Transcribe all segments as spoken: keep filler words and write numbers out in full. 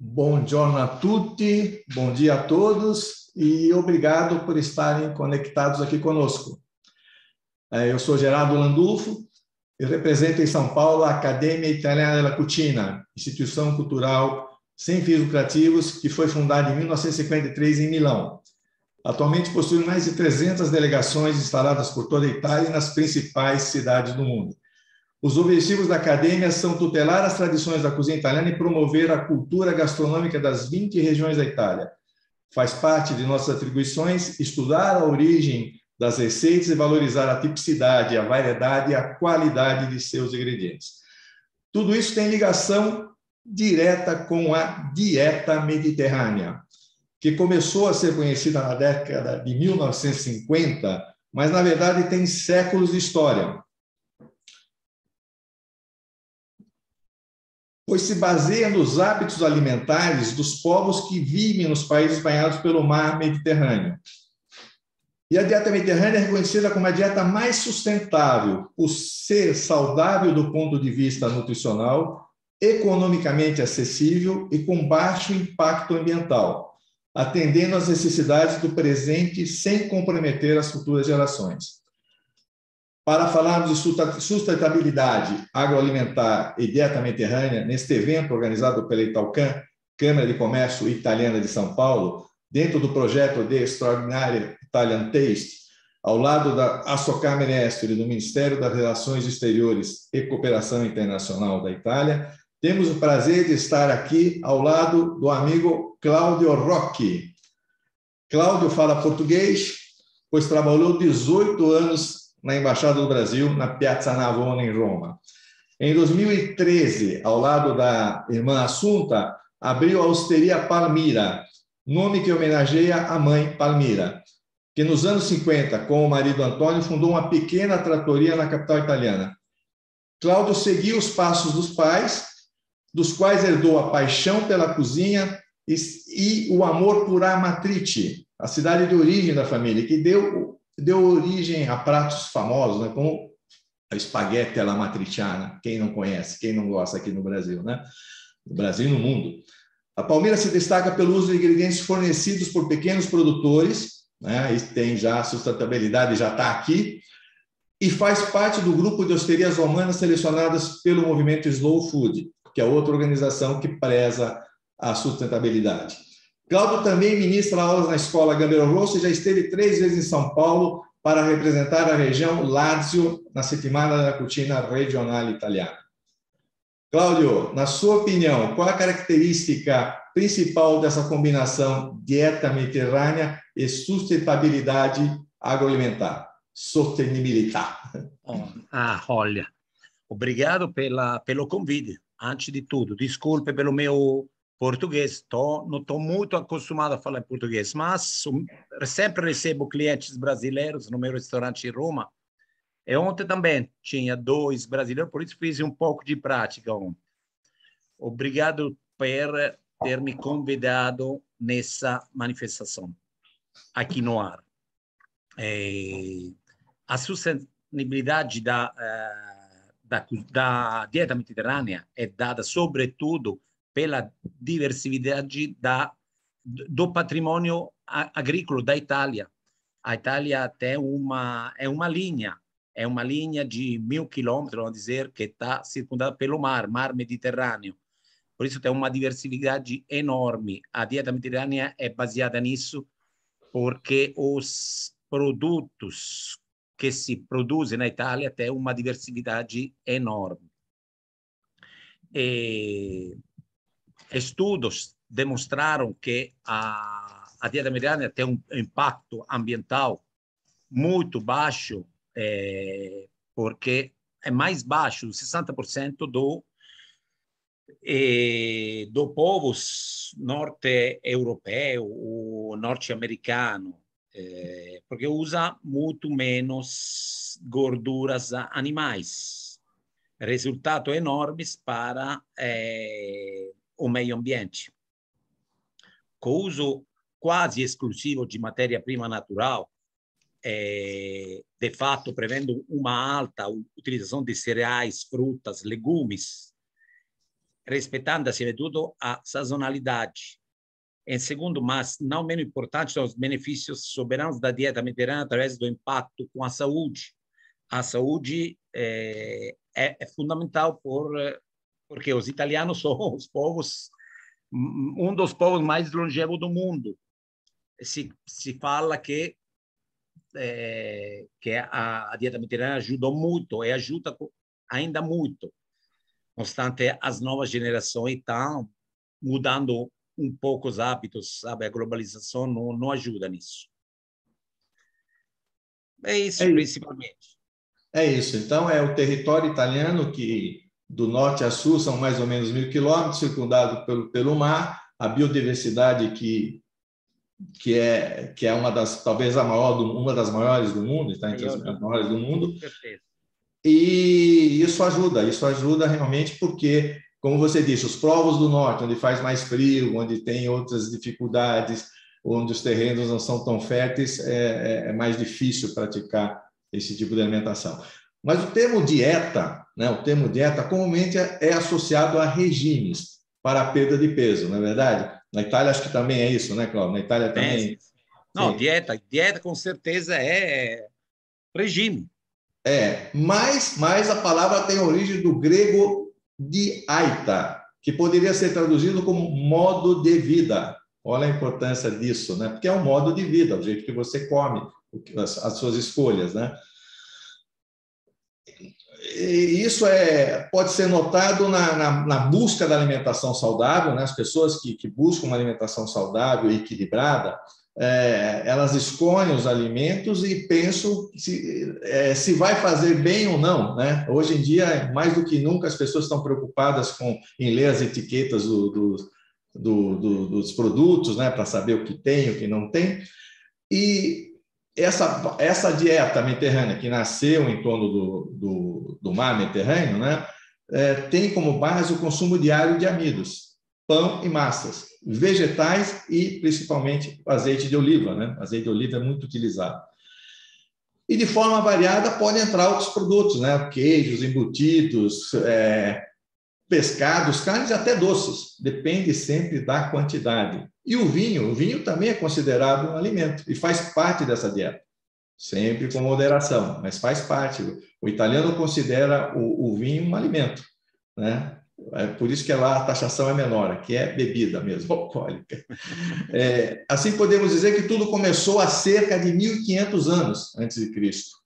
Buongiorno a tutti, bom dia a todos e obrigado por estarem conectados aqui conosco. Eu sou Gerardo Landulfo e represento em São Paulo a Accademia Italiana della Cucina, instituição cultural sem fins lucrativos que foi fundada em mil novecentos e cinquenta e três em Milão. Atualmente possui mais de trezentas delegações instaladas por toda a Itália e nas principais cidades do mundo. Os objetivos da Academia são tutelar as tradições da cozinha italiana e promover a cultura gastronômica das vinte regiões da Itália. Faz parte de nossas atribuições estudar a origem das receitas e valorizar a tipicidade, a variedade e a qualidade de seus ingredientes. Tudo isso tem ligação direta com a dieta mediterrânea, que começou a ser conhecida na década de mil novecentos e cinquenta, mas, na verdade, tem séculos de história, pois se baseia nos hábitos alimentares dos povos que vivem nos países banhados pelo mar Mediterrâneo. E a dieta mediterrânea é reconhecida como a dieta mais sustentável, por ser saudável do ponto de vista nutricional, economicamente acessível e com baixo impacto ambiental, atendendo às necessidades do presente sem comprometer as futuras gerações. Para falarmos de sustentabilidade agroalimentar e dieta mediterrânea, neste evento organizado pela Italcam, Câmara de Comércio Italiana de São Paulo, dentro do projeto de Extraordinary Italian Taste, ao lado da Assocamere Esteri, do Ministério das Relações Exteriores e Cooperação Internacional da Itália, temos o prazer de estar aqui ao lado do amigo Cláudio Rocchi. Cláudio fala português, pois trabalhou dezoito anos na Embaixada do Brasil, na Piazza Navona, em Roma. Em dois mil e treze, ao lado da irmã Assunta, abriu a Osteria Palmira, nome que homenageia a mãe Palmira, que nos anos cinquenta, com o marido Antônio, fundou uma pequena trattoria na capital italiana. Cláudio seguiu os passos dos pais, dos quais herdou a paixão pela cozinha e, e o amor por Amatrice, a cidade de origem da família, que deu deu origem a pratos famosos, né, como a espaguete alla matriciana, quem não conhece, quem não gosta aqui no Brasil, né? No Brasil e no mundo. A Palmira se destaca pelo uso de ingredientes fornecidos por pequenos produtores, né, e tem já a sustentabilidade, já está aqui, e faz parte do grupo de hosterias romanas selecionadas pelo movimento Slow Food, que é outra organização que preza a sustentabilidade. Cláudio também ministra aulas na Escola Gambero Rosso e já esteve três vezes em São Paulo para representar a região Lazio na Settimana della Cucina Regionale Italiana. Cláudio, na sua opinião, qual a característica principal dessa combinação dieta mediterrânea e sustentabilidade agroalimentar? Sostenibilità. Oh, ah, olha, obrigado pela, pelo convite, antes de tudo. Desculpe pelo meu português, tô, não estou muito acostumado a falar em português, mas sempre recebo clientes brasileiros no meu restaurante em Roma. E ontem também tinha dois brasileiros, por isso fiz um pouco de prática ontem. Obrigado por ter me convidado nessa manifestação aqui no ar. É, a sustentabilidade da, da, da dieta mediterrânea é dada, sobretudo, pela diversidade da, do patrimônio agrícola da Itália. A Itália tem uma, é uma linha, é uma linha de mil quilômetros, vamos dizer, que está circundada pelo mar, mar Mediterrâneo. Por isso tem uma diversidade enorme. A dieta mediterrânea é baseada nisso, porque os produtos que se produzem na Itália têm uma diversidade enorme. E estudos demonstraram que a, a dieta mediterrânea tem um impacto ambiental muito baixo, é, porque é mais baixo, sessenta por cento do, é, do povo norte-europeu ou norte-americano, é, porque usa muito menos gorduras animais. Resultados enormes para é, o meio ambiente. Com o uso quase exclusivo de matéria-prima natural, é, de fato, prevendo uma alta utilização de cereais, frutas, legumes, respeitando, acima de tudo, a sazonalidade. Em segundo, mas não menos importante, são os benefícios soberanos da dieta mediterrânea através do impacto com a saúde. A saúde é, é, é fundamental por, porque os italianos são os povos, um dos povos mais longevos do mundo. Se, se fala que, é, que a, a dieta mediterrânea ajudou muito e ajuda ainda muito. Não obstante, as novas gerações estão mudando um pouco os hábitos, sabe? A globalização não, não ajuda nisso. É isso, É, principalmente. é isso. Então, é o território italiano que, do norte a sul, são mais ou menos mil quilômetros, circundado pelo, pelo mar, a biodiversidade que, que, é, que é uma das, talvez a maior, do, uma das maiores do mundo, está entre as maiores do mundo. Com certeza. E isso ajuda, isso ajuda realmente porque, como você disse, os povos do norte, onde faz mais frio, onde tem outras dificuldades, onde os terrenos não são tão férteis, é, é mais difícil praticar esse tipo de alimentação. Mas o termo dieta, né, o termo dieta comumente é associado a regimes para a perda de peso, não é verdade? Na Itália acho que também é isso, né, Cláudio? Na Itália também. É, não, sim. dieta, dieta com certeza é regime. É, mas, mas a palavra tem origem do grego diaita, que poderia ser traduzido como modo de vida. Olha a importância disso, né? Porque é um modo de vida, o jeito que você come, as suas escolhas, né? E isso é, pode ser notado na, na, na busca da alimentação saudável, né? As pessoas que, que buscam uma alimentação saudável e equilibrada, é, elas escolhem os alimentos e pensam se, é, se vai fazer bem ou não, né? Hoje em dia, mais do que nunca, as pessoas estão preocupadas com, em ler as etiquetas do, do, do, do, dos produtos, né? Para saber o que tem, o que não tem. E essa, essa dieta mediterrânea, que nasceu em torno do, do, do mar Mediterrâneo, né? É, tem como base o consumo diário de amidos, pão e massas, vegetais e, principalmente, azeite de oliva, né? Azeite de oliva é muito utilizado. E, de forma variada, podem entrar outros produtos, né? Queijos, embutidos, é, pescados, carnes e até doces. Depende sempre da quantidade. E o vinho, o vinho também é considerado um alimento e faz parte dessa dieta. Sempre com moderação, mas faz parte. O italiano considera o, o vinho um alimento, né? É por isso que lá a taxação é menor, que é bebida mesmo, alcoólica. É, assim podemos dizer que tudo começou há cerca de mil e quinhentos anos antes de Cristo,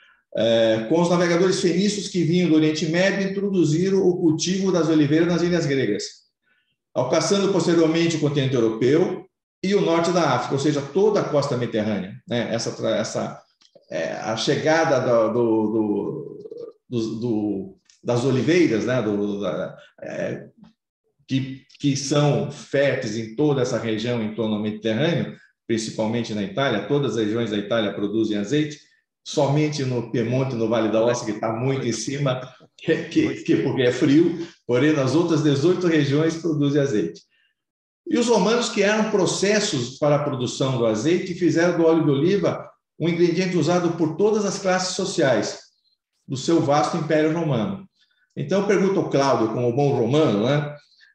é, com os navegadores fenícios que vinham do Oriente Médio e introduziram o cultivo das oliveiras nas ilhas gregas, alcançando posteriormente o continente europeu e o norte da África, ou seja, toda a costa mediterrânea, né? Essa, essa é, a chegada do, do, do, do, das oliveiras, né? do, da, é, que, que são férteis em toda essa região em torno do Mediterrâneo, principalmente na Itália, todas as regiões da Itália produzem azeite, somente no Piemonte, no Vale da Ossa, que está muito em cima, que, que, que, porque é frio, porém nas outras dezoito regiões produzem azeite. E os romanos criaram processos para a produção do azeite e fizeram do óleo de oliva um ingrediente usado por todas as classes sociais do seu vasto Império Romano. Então, eu pergunto ao Cláudio, como bom romano, né?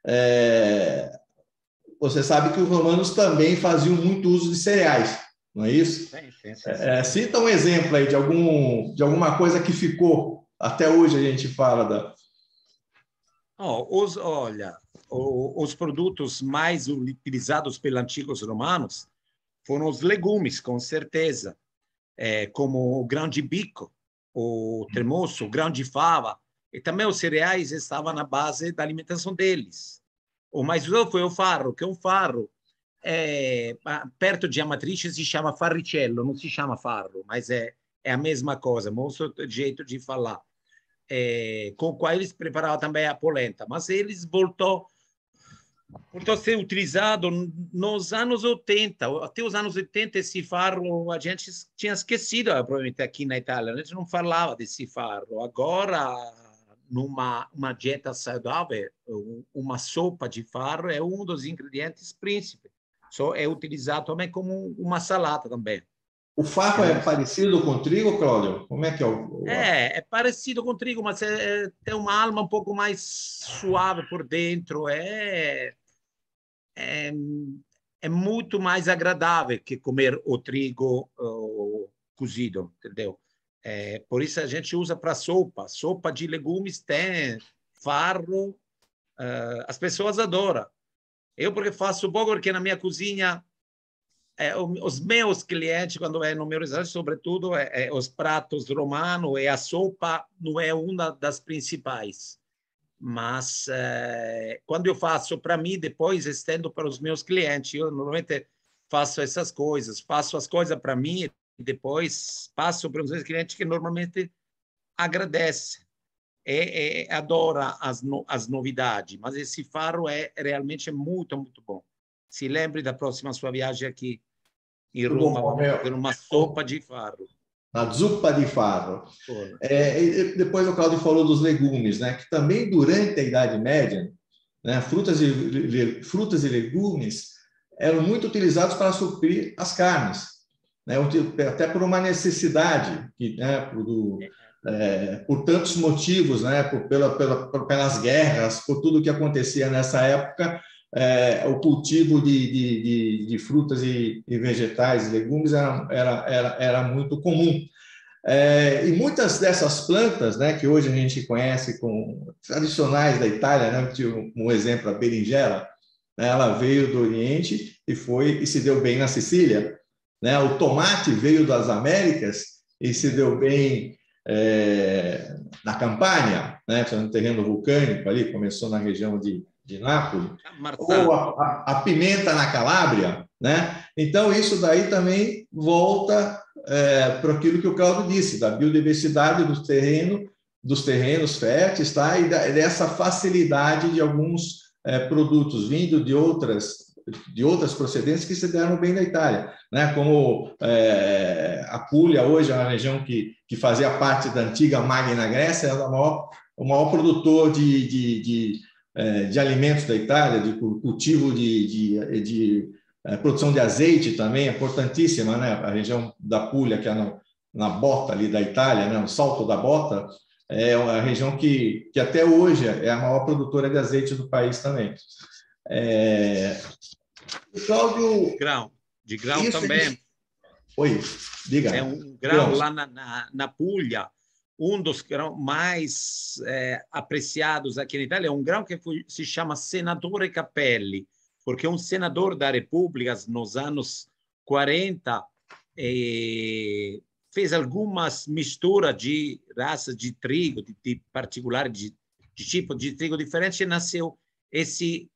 É, você sabe que os romanos também faziam muito uso de cereais, não é isso? Sim, sim, sim, sim. É, cita um exemplo aí de, algum, de alguma coisa que ficou, até hoje a gente fala da... Oh, os, olha, os produtos mais utilizados pelos antigos romanos foram os legumes, com certeza, é, como o grão de bico, o tremoço, o grão de fava, e também os cereais estavam na base da alimentação deles. O mais usado foi o farro, que é um farro, é, perto de Amatrice se chama farricello, não se chama farro, mas é, é a mesma coisa, mostra o jeito de falar. É, com o qual eles preparavam também a polenta, mas eles voltou, voltou a ser utilizado nos anos oitenta, até os anos oitenta esse farro a gente tinha esquecido, provavelmente aqui na Itália, a gente não falava desse farro, agora numa uma dieta saudável, uma sopa de farro é um dos ingredientes príncipes, só é utilizado também como uma salada também. O farro é parecido com o trigo, Cláudio? Como é que é o... o... É, é parecido com o trigo, mas é, é, tem uma alma um pouco mais suave por dentro. É, é, é muito mais agradável que comer o trigo uh, cozido, entendeu? É, por isso a gente usa para sopa. Sopa de legumes tem farro, uh, as pessoas adoram. Eu, porque faço pouco, porque na minha cozinha, é, os meus clientes, quando é no meu restaurante, sobretudo, é, é, os pratos romanos e a sopa não é uma das principais. Mas é, quando eu faço para mim, depois estendo para os meus clientes. Eu normalmente faço essas coisas, faço as coisas para mim e depois passo para os meus clientes que normalmente agradecem. É, é, adora as, no, as novidades, mas esse farro é realmente muito, muito bom. Se lembre da próxima sua viagem aqui em Muito Roma, bom, vamos fazer uma sopa de farro. A zuppa di farro. Porra. É, e depois o Claudio falou dos legumes, né? Que também durante a Idade Média, né, frutas, e, frutas e legumes eram muito utilizados para suprir as carnes, né? Até por uma necessidade, né, por, é, por tantos motivos, né? Por, pela, pela, pelas guerras, por tudo que acontecia nessa época. É, o cultivo de, de, de, de frutas e, e vegetais, legumes, era, era, era, era muito comum. É, e muitas dessas plantas, né, que hoje a gente conhece como tradicionais da Itália, né, um, um exemplo, a berinjela, né, ela veio do Oriente e foi e se deu bem na Sicília. Né? O tomate veio das Américas e se deu bem é, na Campania, né, no terreno vulcânico ali, começou na região de de Nápoles, ou a, a, a pimenta na Calábria, né? Então, isso daí também volta é, para aquilo que o Claudio disse, da biodiversidade do terreno, dos terrenos férteis, tá? E da, dessa facilidade de alguns é, produtos vindo de outras, de outras procedências que se deram bem na Itália, né? Como é, a Puglia, hoje é uma região que, que fazia parte da antiga Magna Grécia, é o maior, o maior produtor de, de, de de alimentos da Itália, de cultivo de, de, de é, produção de azeite também, é importantíssima, né? A região da Puglia, que é no, na bota ali da Itália, né? No salto da bota, é uma região que, que até hoje é a maior produtora de azeite do país também. É... Cláudio... Grão, de grão também. Isso... Oi, diga. É um grão lá na, na, na Puglia. Um dos grãos mais é, apreciados aqui na Itália é um grão que foi, se chama Senatore Cappelli, porque um senador da República, nos anos quarenta, eh, fez algumas misturas de raças de trigo, de, de particular, de, de tipo de trigo diferente, e nasceu esse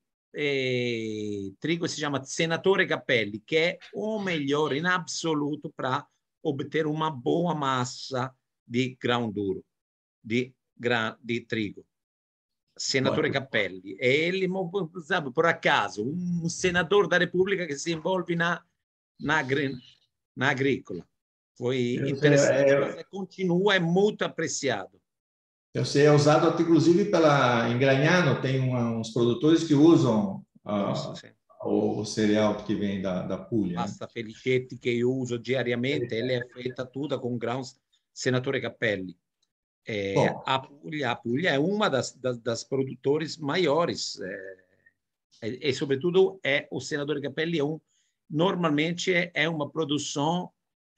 eh, trigo que se chama Senatore Cappelli, que é o melhor em absoluto para obter uma boa massa de grão duro, de, grão, de trigo. Senatore Cappelli. E ele, sabe, por acaso, um senador da República que se envolve na, na, na agrícola. Foi eu interessante, sei, é, mas continua, é muito apreciado. Eu sei, é usado até, inclusive, pela em Gragnano, tem uma, uns produtores que usam a, Isso, o, o cereal que vem da, da Puglia. Pasta né? Felicetti, que eu uso diariamente, ele é feita toda com grãos Senatore Cappelli. É, a, Puglia, a Puglia é uma das, das, das produtores maiores é, e, e, sobretudo, é o Senatore Cappelli é um, normalmente é, é uma produção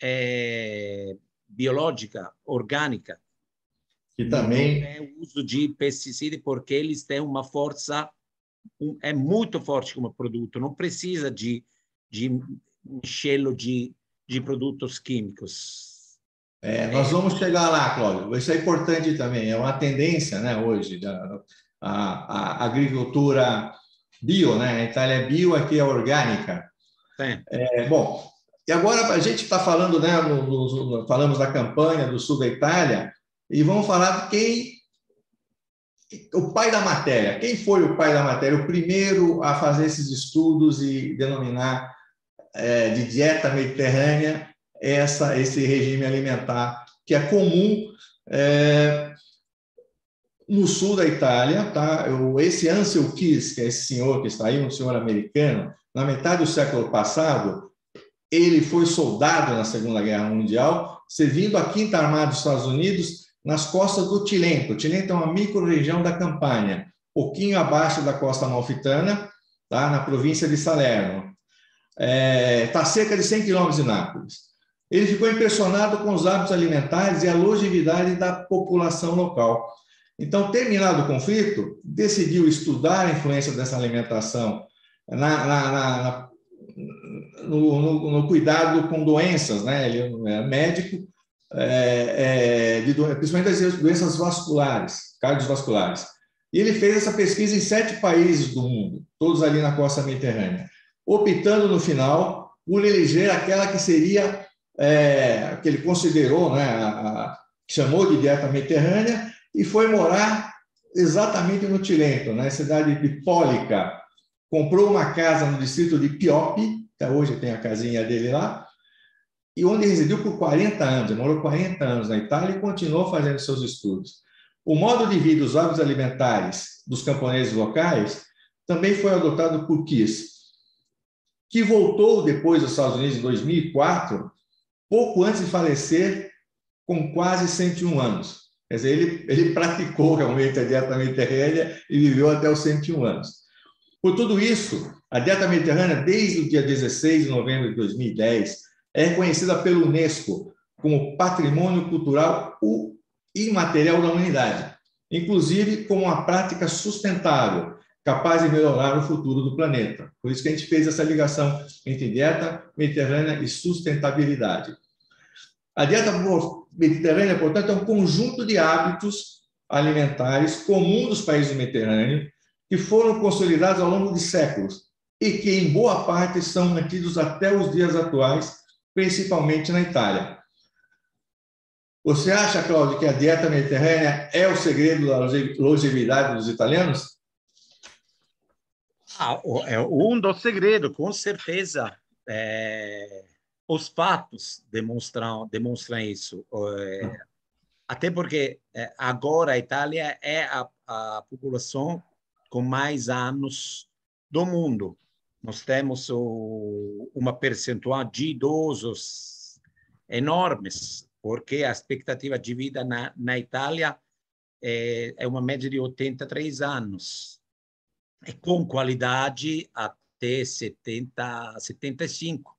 é, biológica, orgânica. Que também não é o uso de pesticidas, porque eles têm uma força, um, é muito forte como produto, não precisa de, de enchê-lo de, de produtos químicos. É, nós vamos chegar lá, Cláudio. Isso é importante também. É uma tendência, né, hoje, a, a, a agricultura bio, né? A Itália é bio, aqui é orgânica. Sim. É, bom, e agora a gente está falando, né? No, no, falamos da campanha do sul da Itália e vamos falar de quem o pai da matéria. Quem foi o pai da matéria? O primeiro a fazer esses estudos e denominar é, de dieta mediterrânea essa, esse regime alimentar que é comum é, no sul da Itália. Tá? Esse Ansel Keys, que é esse senhor que está aí, um senhor americano, na metade do século passado, ele foi soldado na Segunda Guerra Mundial, servindo a Quinta Armada dos Estados Unidos nas costas do Cilento. O Cilento é uma micro-região da Campânia, pouquinho abaixo da costa amalfitana, tá? Na província de Salerno. Está é, cerca de cem quilômetros de Nápoles. Ele ficou impressionado com os hábitos alimentares e a longevidade da população local. Então, terminado o conflito, decidiu estudar a influência dessa alimentação na, na, na, no, no, no cuidado com doenças, né? Ele é médico, é, é, de, principalmente das doenças vasculares, cardiovasculares. E ele fez essa pesquisa em sete países do mundo, todos ali na costa mediterrânea, optando no final por eleger aquela que seria, é, que ele considerou, né, a, a, chamou de dieta mediterrânea, e foi morar exatamente no Cilento, na cidade de Pólica. Comprou uma casa no distrito de Piopi, até hoje tem a casinha dele lá, e onde residiu por quarenta anos, morou quarenta anos na Itália e continuou fazendo seus estudos. O modo de vida, os hábitos alimentares dos camponeses locais também foi adotado por Kiss, que voltou depois dos Estados Unidos em dois mil e quatro, pouco antes de falecer, com quase cento e um anos. Quer dizer, ele, ele praticou realmente a dieta mediterrânea e viveu até os cento e um anos. Por tudo isso, a dieta mediterrânea, desde o dia dezesseis de novembro de dois mil e dez, é reconhecida pela Unesco como Patrimônio Cultural Imaterial da Humanidade, inclusive como uma prática sustentável, capaz de melhorar o futuro do planeta. Por isso que a gente fez essa ligação entre dieta mediterrânea e sustentabilidade. A dieta mediterrânea, portanto, é um conjunto de hábitos alimentares comum dos países do Mediterrâneo que foram consolidados ao longo de séculos e que, em boa parte, são mantidos até os dias atuais, principalmente na Itália. Você acha, Cláudio, que a dieta mediterrânea é o segredo da longevidade dos italianos? Ah, é um dos segredos, com certeza. É... Os fatos demonstram, demonstram isso. É... Até porque é, agora a Itália é a, a população com mais anos do mundo. Nós temos o, uma percentual de idosos enormes, porque a expectativa de vida na, na Itália é, é uma média de oitenta e três anos, e com qualidade até setenta, setenta e cinco.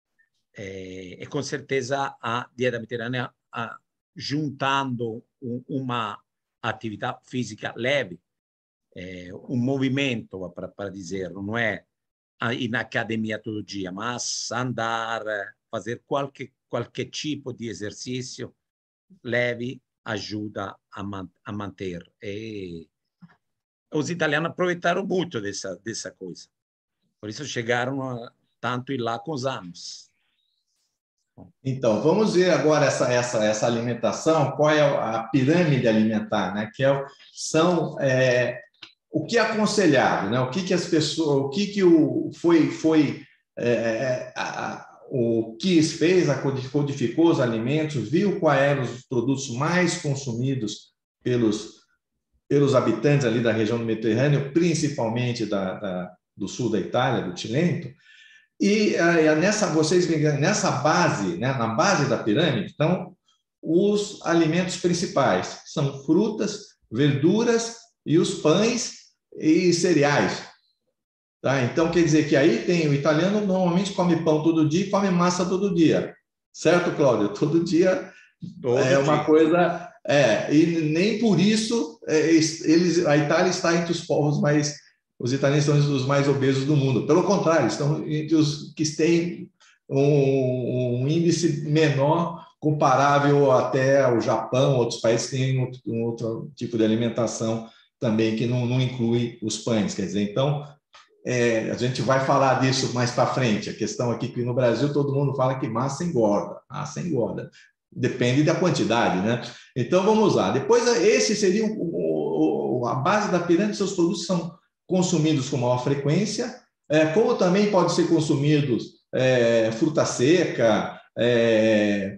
É, e com certeza a dieta mediterrânea, a, juntando um, uma atividade física leve, é, um movimento, para, para dizer, não é ir na academia todo dia, mas andar, fazer qualquer, qualquer tipo de exercício leve ajuda a, man, a manter. E os italianos aproveitaram muito dessa, dessa coisa. Por isso chegaram a tanto ir lá com os anos. Então, vamos ver agora essa, essa, essa alimentação, qual é a pirâmide alimentar, né? Que é, são é, o que é aconselhado, né? O que, que as pessoas, o que, que o, foi, foi é, a, o Kiss fez, a codificou os alimentos, viu quais eram os produtos mais consumidos pelos, pelos habitantes ali da região do Mediterrâneo, principalmente da, da, do sul da Itália, do Cilento. E uh, nessa, vocês nessa base, né, na base da pirâmide, estão os alimentos principais, são frutas, verduras e os pães e cereais. Tá? Então, quer dizer que aí tem o italiano normalmente come pão todo dia e come massa todo dia. Certo, Cláudio? Todo dia todo é dia. Uma coisa... É, e nem por isso é, eles, a Itália está entre os povos mais... Os italianos são os mais obesos do mundo. Pelo contrário, estão entre os que têm um, um índice menor comparável até ao Japão, outros países que têm um, um outro tipo de alimentação também que não, não inclui os pães. Quer dizer, então, é, a gente vai falar disso mais para frente. A questão aqui que no Brasil todo mundo fala que massa engorda. Massa engorda. Depende da quantidade, né? Então, vamos lá. Depois, esse seria o, o, a base da pirâmide. Seus produtos são consumidos com maior frequência, é, como também pode ser consumidos é, fruta seca, é,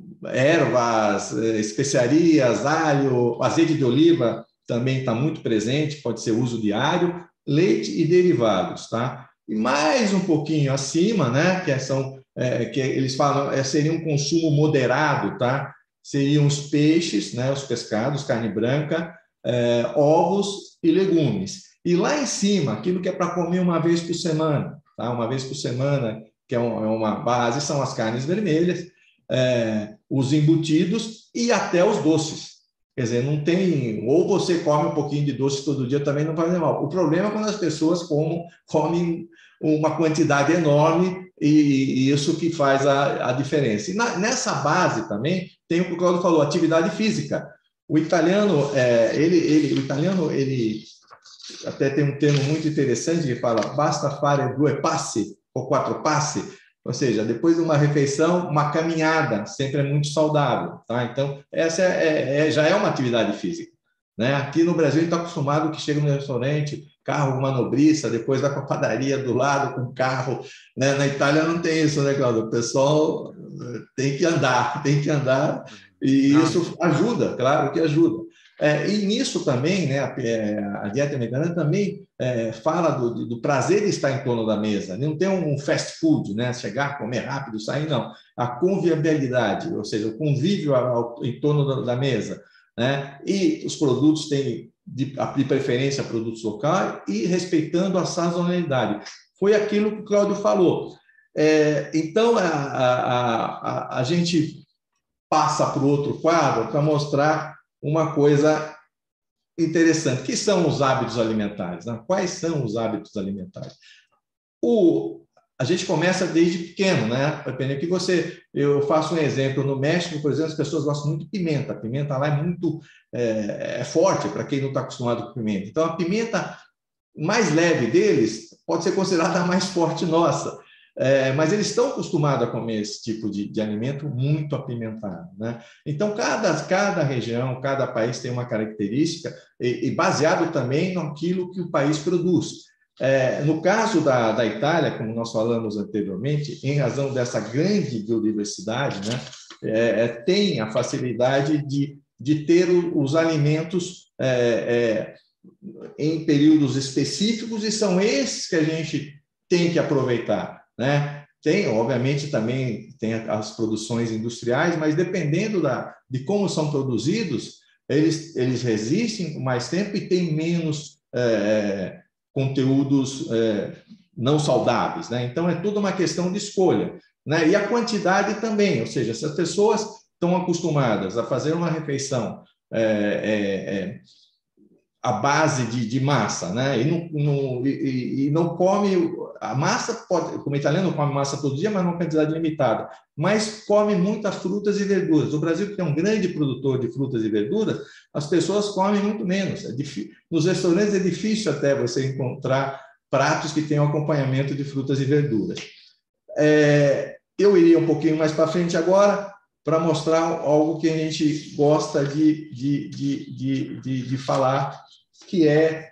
ervas, é, especiarias, alho, azeite de oliva também está muito presente, pode ser uso diário, leite e derivados, tá? E mais um pouquinho acima, né, que são é, que eles falam, é, seria um consumo moderado, tá? Seriam os peixes, né, os pescados, carne branca, é, ovos e legumes. E lá em cima, aquilo que é para comer uma vez por semana, tá? Uma vez por semana, que é uma base, são as carnes vermelhas, é, os embutidos e até os doces. Quer dizer, não tem... Ou você come um pouquinho de doce todo dia, também não faz mal. O problema é quando as pessoas comem, comem uma quantidade enorme e, e isso que faz a, a diferença. E na, nessa base também tem o que o Claudio falou, atividade física. O italiano, é, ele, ele, o italiano, ele até tem um termo muito interessante que fala basta fare due passi ou quattro passi, ou seja, depois de uma refeição, uma caminhada sempre é muito saudável, tá? Então, essa é, é, já é uma atividade física, né? Aqui no Brasil, a gente está acostumado que chega no restaurante, carro manobrista, depois vai com a padaria do lado com carro, né? Na Itália não tem isso, né, Claudio? O pessoal tem que andar, tem que andar, e isso ajuda, claro que ajuda. É, e nisso também, né, a, a dieta mediterrânea também é, fala do, do prazer de estar em torno da mesa. Não tem um fast food, né, chegar, comer rápido, sair, não. A convivialidade, ou seja, o convívio ao, em torno da, da mesa, né? E os produtos têm de, de preferência produtos locais e respeitando a sazonalidade. Foi aquilo que o Cláudio falou. É, então, a, a, a, a gente passa para o outro quadro para mostrar uma coisa interessante, que são os hábitos alimentares, né? Quais são os hábitos alimentares? O, a gente começa desde pequeno, né? Dependendo que você, eu faço um exemplo, no México, por exemplo, as pessoas gostam muito de pimenta, a pimenta lá é muito é, é forte para quem não está acostumado com pimenta. Então, a pimenta mais leve deles pode ser considerada a mais forte nossa. É, mas eles estão acostumados a comer esse tipo de, de alimento muito apimentado, né? Então, cada, cada região, cada país tem uma característica e, e baseado também naquilo que o país produz. É, no caso da, da Itália, como nós falamos anteriormente, em razão dessa grande biodiversidade, né, é, tem a facilidade de, de ter os alimentos é, é, em períodos específicos e são esses que a gente tem que aproveitar. Né? Tem, obviamente, também tem as produções industriais, mas dependendo da, de como são produzidos, eles, eles resistem mais tempo e têm menos é, conteúdos é, não saudáveis. Né? Então, é tudo uma questão de escolha. Né? E a quantidade também, ou seja, se as pessoas estão acostumadas a fazer uma refeição é, é, é, a base de, de massa, né? E não, não, e, e não come a massa, pode, como italiano come massa todo dia, mas numa quantidade limitada, mas come muitas frutas e verduras. O Brasil, que é um grande produtor de frutas e verduras, as pessoas comem muito menos. É difícil, nos restaurantes é difícil até você encontrar pratos que tenham acompanhamento de frutas e verduras. É, eu iria um pouquinho mais para frente agora, para mostrar algo que a gente gosta de, de, de, de, de, de falar, que é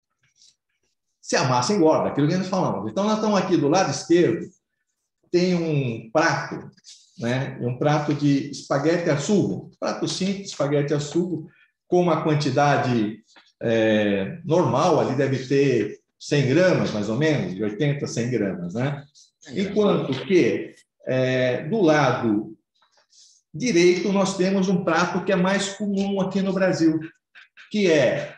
se a massa engorda, aquilo que nós falamos. Então, nós estamos aqui do lado esquerdo, tem um prato, né? Um prato de espaguete a sugo, prato simples, espaguete a sugo, com uma quantidade é, normal, ali deve ter cem gramas, mais ou menos, de oitenta a cem gramas, né? Enquanto que, é, do lado direito, nós temos um prato que é mais comum aqui no Brasil, que é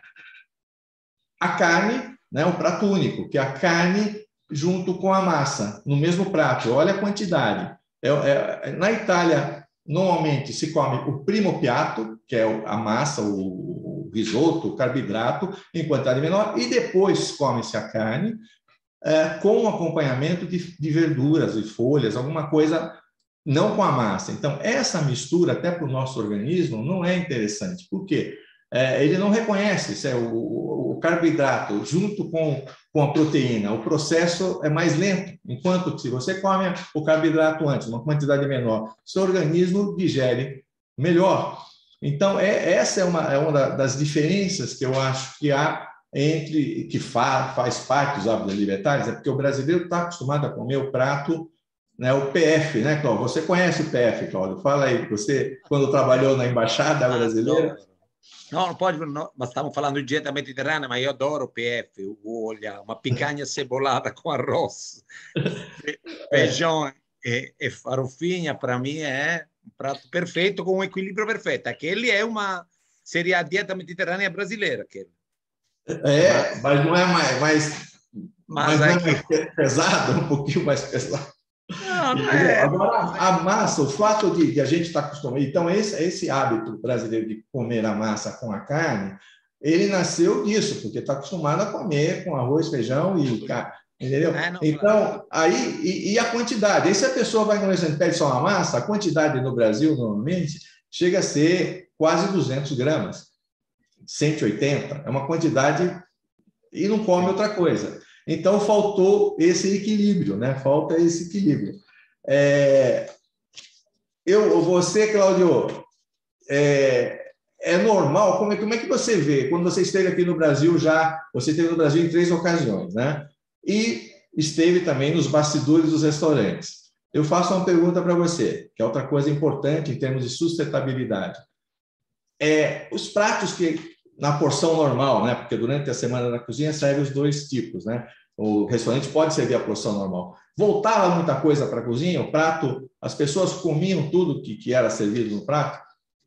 a carne, né, o prato único, que é a carne junto com a massa, no mesmo prato. Olha a quantidade. É, é, na Itália, normalmente se come o primo piatto, que é a massa, o, o risoto, o carboidrato, em quantidade menor, e depois come-se a carne é, com acompanhamento de, de verduras e folhas, alguma coisa, não com a massa. Então, essa mistura, até para o nosso organismo, não é interessante. Por quê? É, ele não reconhece se é o, o carboidrato junto com, com a proteína. O processo é mais lento, enquanto que se você come o carboidrato antes, uma quantidade menor, seu organismo digere melhor. Então, é, essa é uma, é uma das diferenças que eu acho que há entre, que fa, faz parte dos hábitos alimentares, é porque o brasileiro está acostumado a comer o prato, né, o P F, né, Cláudio? Você conhece o P F, Cláudio? Fala aí, você, quando trabalhou na Embaixada Brasileira... No, non pode, no, ma stiamo parlando di dieta mediterranea, ma io adoro P F, olha, uma picanha cebolada com arroz, feijão E, e farofinha, para mim, é um prato perfeito, com um equilíbrio perfeito. Aquele é uma... Seria a dieta mediterrânea brasileira. Aquele. É, mas, mas não é mais, mais, mas mas não é aqui... mais pesado, um pouquinho mais pesado. Não, não Entendeu? é... Agora, a massa, o fato de, de a gente estar acostumado... Então, esse, esse hábito brasileiro de comer a massa com a carne, ele nasceu disso, porque está acostumado a comer com arroz, feijão e carne. Entendeu? É, não, Então, claro. aí, e, e a quantidade? Aí, se a pessoa vai no restaurante e pede só uma massa, a quantidade no Brasil, normalmente, chega a ser quase duzentos gramas, cento e oitenta, é uma quantidade, e não come Sim. outra coisa. Então, faltou esse equilíbrio, né? Falta esse equilíbrio. É, eu, você, Cláudio, é, é normal? Como é, como é que você vê? Quando você esteve aqui no Brasil já, você esteve no Brasil em três ocasiões, né? E esteve também nos bastidores dos restaurantes. Eu faço uma pergunta para você, que é outra coisa importante em termos de sustentabilidade. É, os pratos que, na porção normal, né? Porque durante a semana da cozinha serve os dois tipos, né? O restaurante pode servir a porção normal. Voltava muita coisa para a cozinha, o prato, as pessoas comiam tudo que, que era servido no prato?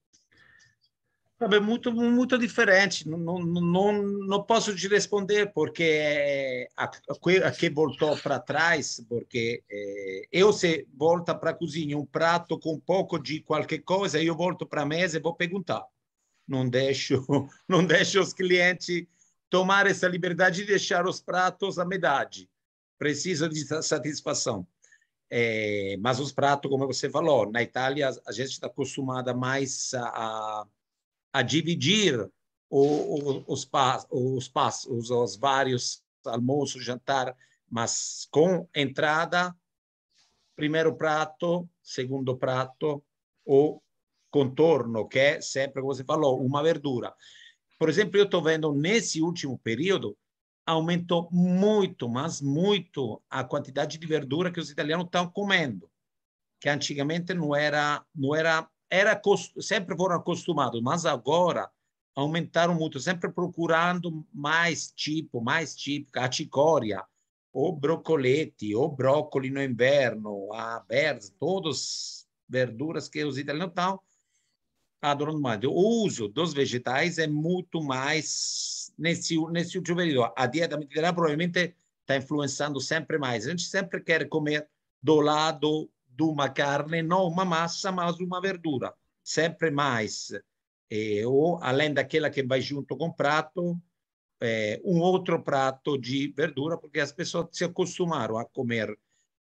É muito, muito diferente. Não, não, não, não posso te responder, porque a, a que voltou para trás, porque é, eu, se volta para a cozinha um prato com um pouco de qualquer coisa, eu volto para a mesa e vou perguntar. Não deixo, não deixo os clientes tomar essa liberdade de deixar os pratos à metade. Precisa de satisfação. É, mas os pratos, como você falou, na Itália a gente está acostumada mais a, a dividir o, o, os, pas, os passos, os vários almoços, jantar, mas com entrada, primeiro prato, segundo prato, ou contorno, que é sempre, como você falou, uma verdura. Por exemplo, eu estou vendo nesse último período, aumentou muito, mas muito, a quantidade de verdura que os italianos estão comendo, que antigamente não era, não era, era sempre foram acostumados, mas agora aumentaram muito, sempre procurando mais tipo, mais típica, a cicoria, o brocolete, o brócoli no inverno, a berza, todas verduras que os italianos estão adorando mais. O uso dos vegetais é muito mais nesse, nesse último período. A dieta mediterrânea provavelmente está influenciando sempre mais. A gente sempre quer comer do lado de uma carne, não uma massa, mas uma verdura. Sempre mais. É, ou, além daquela que vai junto com o prato, é, um outro prato de verdura, porque as pessoas se acostumaram a comer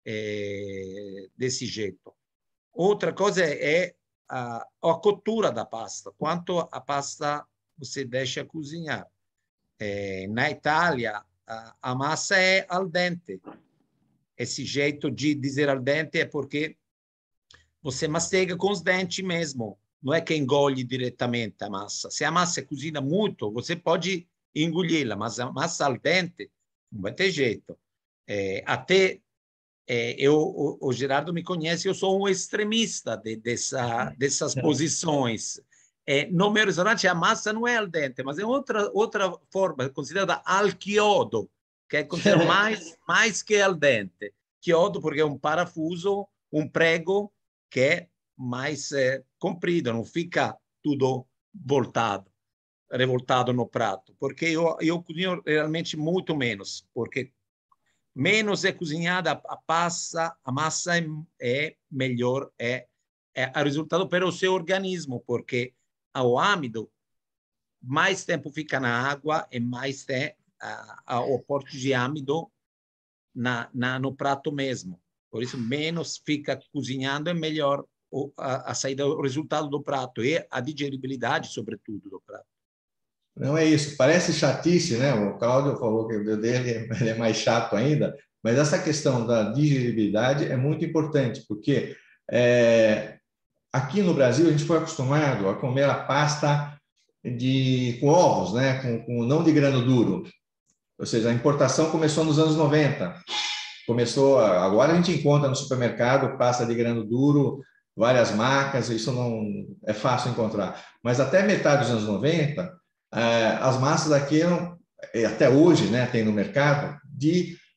é, desse jeito. Outra coisa é a, a cottura da pasta, quanto a pasta você deixa cozinhar. É, na Itália, a, a massa é al dente. Esse jeito de dizer al dente é porque você mastiga com os dentes mesmo, não é que engole diretamente a massa. Se a massa é cozida muito, você pode engoli-la, mas a massa al dente não vai ter jeito. É, até é, eu, o, o Gerardo me conhece, eu sou um extremista de, dessa, dessas posições. É, no meu restaurante, a massa não é al dente, mas é outra, outra forma, considerada al chiodo, que é considerada mais, mais que al dente. Chiodo porque é um parafuso, um prego que é mais é, comprido, não fica tudo voltado, revoltado no prato. Porque eu, eu cozinho realmente muito menos, porque menos é cozinhada a pasta, a massa é, é melhor, é, é o resultado para o seu organismo, porque o âmido mais tempo fica na água e mais tem a, a, o aporte de âmido na, na, no prato mesmo. Por isso, menos fica cozinhando, é melhor o, a, a saída, o resultado do prato e a digeribilidade, sobretudo, do prato. Não é isso, parece chatice, né? O Cláudio falou que o dele ele é mais chato ainda, mas essa questão da digeribilidade é muito importante, porque é, aqui no Brasil a gente foi acostumado a comer a pasta de, com ovos, né? Com, com não de grano duro. Ou seja, a importação começou nos anos noventa. Começou, agora a gente encontra no supermercado pasta de grano duro, várias marcas, isso não é fácil encontrar. Mas até metade dos anos noventa, as massas aqui eram, até hoje, né, tem no mercado, de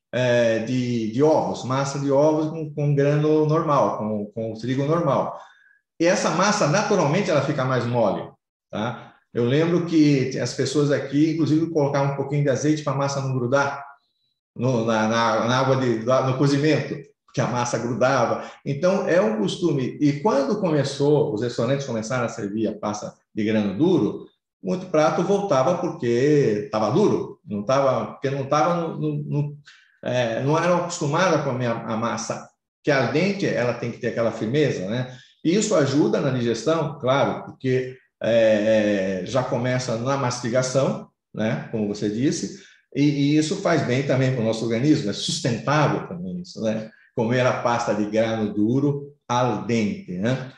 é, de, de ovos, massa de ovos com, com grano normal, com, com trigo normal. E essa massa, naturalmente, ela fica mais mole, tá? Eu lembro que as pessoas aqui, inclusive, colocavam um pouquinho de azeite para a massa não grudar no, na, na, na água de, no cozimento, porque a massa grudava. Então, é um costume. E quando começou, os restaurantes começaram a servir a pasta de grano duro, muito prato voltava porque estava duro, não tava, porque não estava no, no, no é, não eram acostumados a comer a, a massa, que al dente ela tem que ter aquela firmeza, né? E isso ajuda na digestão, claro, porque é, já começa na mastigação, né? Como você disse, e, e isso faz bem também para o nosso organismo, é sustentável também isso, né? Comer a pasta de grano duro al dente, né?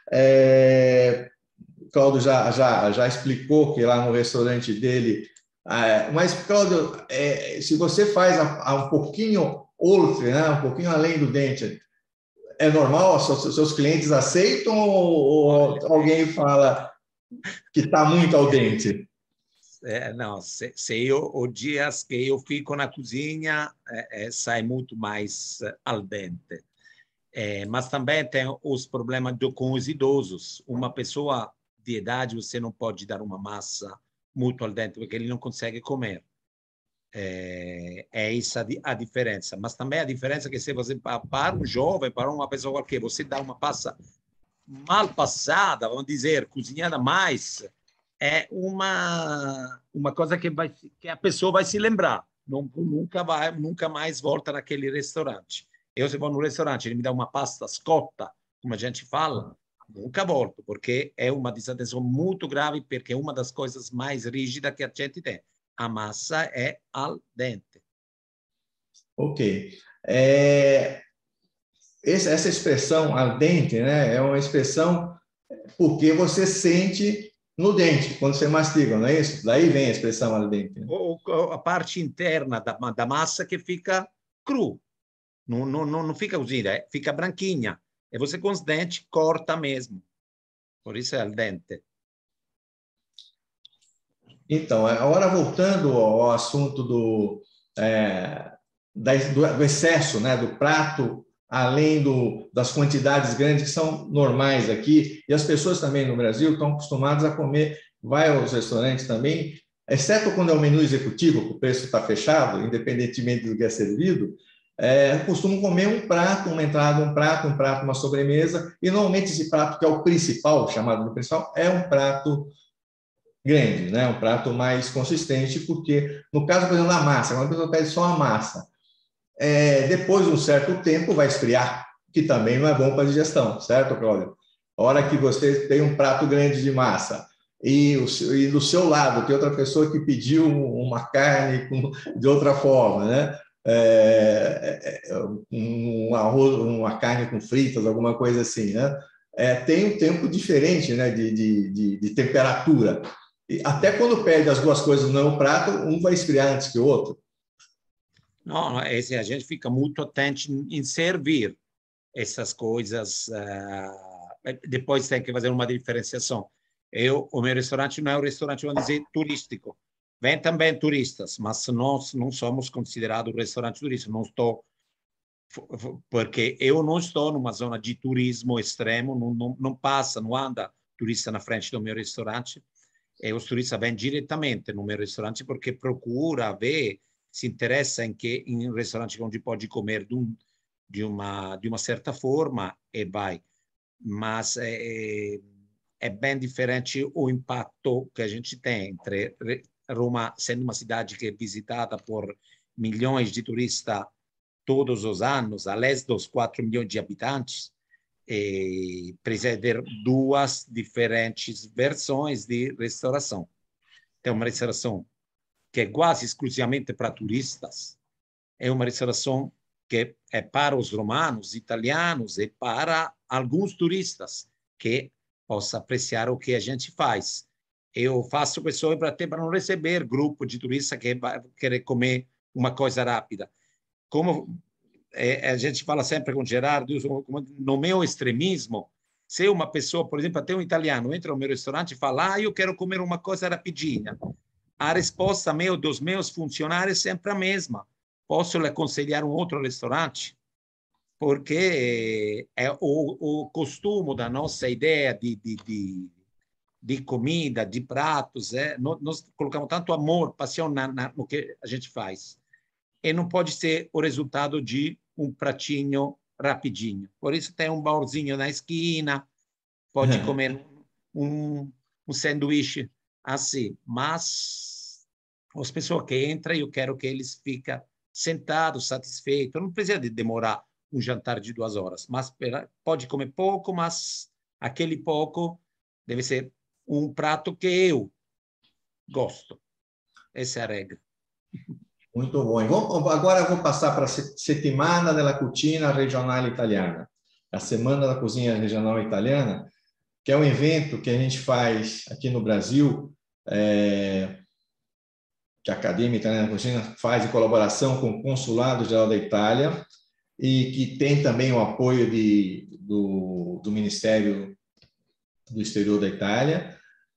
É, Cláudio já, já, já explicou que lá no restaurante dele. É, mas, Cláudio, é, se você faz a, a um pouquinho outro, né, um pouquinho além do dente, é normal? Os seus clientes aceitam ou, ou alguém fala que está muito ao dente? É, não, se, se eu, os dias que eu fico na cozinha, é, é, sai muito mais al dente. É, mas também tem os problemas do, com os idosos. Uma pessoa de idade, você não pode dar uma massa muito al dente, porque ele não consegue comer. É, é essa a diferença. Mas também a diferença é que se você, para um jovem, para uma pessoa qualquer, você dá uma massa mal passada, vamos dizer, cozinhada mais, é uma, uma coisa que, vai, que a pessoa vai se lembrar. Não, nunca, vai, nunca mais volta naquele restaurante. Eu, se vou no restaurante, ele me dá uma pasta scotta, como a gente fala, nunca volto, porque é uma desatenção muito grave, porque é uma das coisas mais rígidas que a gente tem. A massa é al dente. Ok. É, essa expressão al dente, né, é uma expressão porque você sente no dente, quando você mastiga, não é isso? Daí vem a expressão al dente. Né? Ou, ou a parte interna da, da massa que fica cru. Não, não, não fica cozida, fica branquinha. E você com os dentes corta mesmo. Por isso é al dente. Então, agora voltando ao assunto do, é, do excesso, né, do prato, além do, das quantidades grandes que são normais aqui, e as pessoas também no Brasil estão acostumadas a comer, vai aos restaurantes também, exceto quando é o menu executivo, que o preço está fechado, independentemente do que é servido, é, costumam comer um prato, uma entrada, um prato, um prato, uma sobremesa, e normalmente esse prato que é o principal, chamado de principal, é um prato grande, né? Um prato mais consistente, porque no caso, por exemplo, da massa, quando a pessoa pede só a massa, é, depois de um certo tempo vai esfriar, que também não é bom para a digestão, certo, Cláudio? A hora que você tem um prato grande de massa e, o, e do seu lado tem outra pessoa que pediu uma carne com, de outra forma, né? É, um arroz, uma carne com fritas, alguma coisa assim, né? É, tem um tempo diferente, né, de, de, de, de temperatura. E até quando pede as duas coisas no mesmo prato, um vai esfriar antes que o outro. Não, esse, a gente fica muito atento em servir essas coisas. Uh, depois tem que fazer uma diferenciação. Eu, o meu restaurante não é um restaurante, vamos dizer, turístico. Vem também turistas, mas nós não somos considerados restaurante turístico. Não estou, porque eu não estou numa zona de turismo extremo, não, não, não passa, não anda turista na frente do meu restaurante. E os turistas vêm diretamente no meu restaurante porque procura ver, se interessa em que em um restaurante onde pode comer de, um, de, uma, de uma certa forma e vai. Mas é, é bem diferente o impacto que a gente tem entre Roma, sendo uma cidade que é visitada por milhões de turistas todos os anos, além dos quatro milhões de habitantes, e precisa ter duas diferentes versões de restauração. Tem uma restauração que é quase exclusivamente para turistas, é uma restauração que é para os romanos, italianos e para alguns turistas que possam apreciar o que a gente faz. Eu faço pessoas até para não receber grupo de turistas que vai querer comer uma coisa rápida. Como é, a gente fala sempre com o Gerardo, no meu extremismo, se uma pessoa, por exemplo, até um italiano, entra no meu restaurante e fala, ah, eu quero comer uma coisa rapidinha, a resposta meu, dos meus funcionários é sempre a mesma. posso lhe aconselhar um outro restaurante, porque é o, o costume da nossa ideia de, de, de, de comida, de pratos, é, nós colocamos tanto amor, paixão na, na, no que a gente faz. E não pode ser o resultado de um pratinho rapidinho. Por isso tem um barzinho na esquina, pode comer um, um sanduíche assim, mas as pessoas que entram, eu quero que eles fiquem sentados, satisfeitos. Não precisa de demorar um jantar de duas horas, mas pode comer pouco, mas aquele pouco deve ser um prato que eu gosto. Essa é a regra. Muito bom. E vamos, agora eu vou passar para a Settimana della Cucina Regionale Italiana, a Semana da Cozinha Regional Italiana, que é um evento que a gente faz aqui no Brasil, é, que a Academia Italiana da Cozinha faz em colaboração com o Consulado Geral da Itália e que tem também o apoio de, do, do Ministério do Exterior da Itália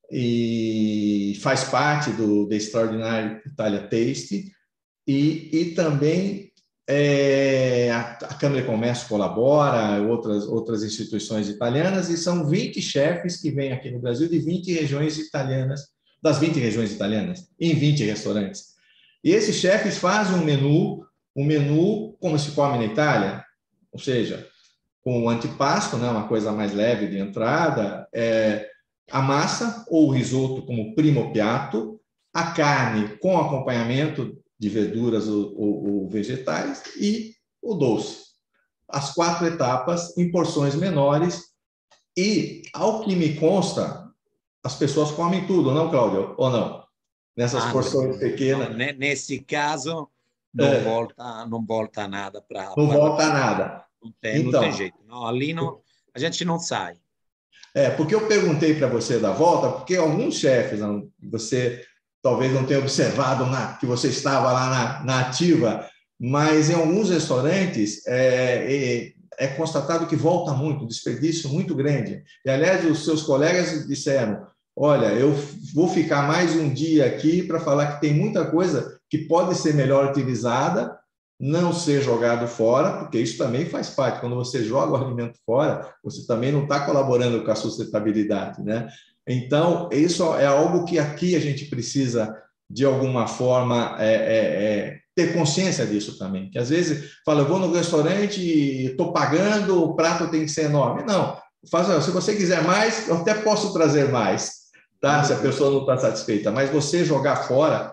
e faz parte do The Extraordinary Italia Taste e, e também é, a, a Câmara de Comércio colabora, outras, outras instituições italianas, e são vinte chefes que vêm aqui no Brasil de vinte regiões italianas, das vinte regiões italianas, em vinte restaurantes. E esses chefes fazem um menu, um menu como se come na Itália, ou seja, com o antipasto, né, uma coisa mais leve de entrada, é, a massa ou o risoto como primo piatto, a carne com acompanhamento de verduras ou, ou, ou vegetais e o doce. As quatro etapas em porções menores e, ao que me consta, as pessoas comem tudo, não, Cláudio? Ou não? Nessas Ah, porções pequenas. não, nesse caso, não, é, volta, não volta nada para... Não volta nada. Não tem, então, não tem jeito. Não, ali não, a gente não sai. É, porque eu perguntei para você da volta, porque alguns chefes, você talvez não tenha observado na, que você estava lá na, na ativa, mas em alguns restaurantes é, é, é constatado que volta muito, um desperdício muito grande. E, aliás, os seus colegas disseram, olha, eu vou ficar mais um dia aqui para falar que tem muita coisa que pode ser melhor utilizada, não ser jogado fora, porque isso também faz parte. Quando você joga o alimento fora, você também não está colaborando com a sustentabilidade, né? Então, isso é algo que aqui a gente precisa, de alguma forma, é, é, é, ter consciência disso também. Que às vezes fala, eu vou no restaurante e estou pagando, o prato tem que ser enorme. Não, faz, se você quiser mais, eu até posso trazer mais, tá? Se a pessoa não está satisfeita. Mas você jogar fora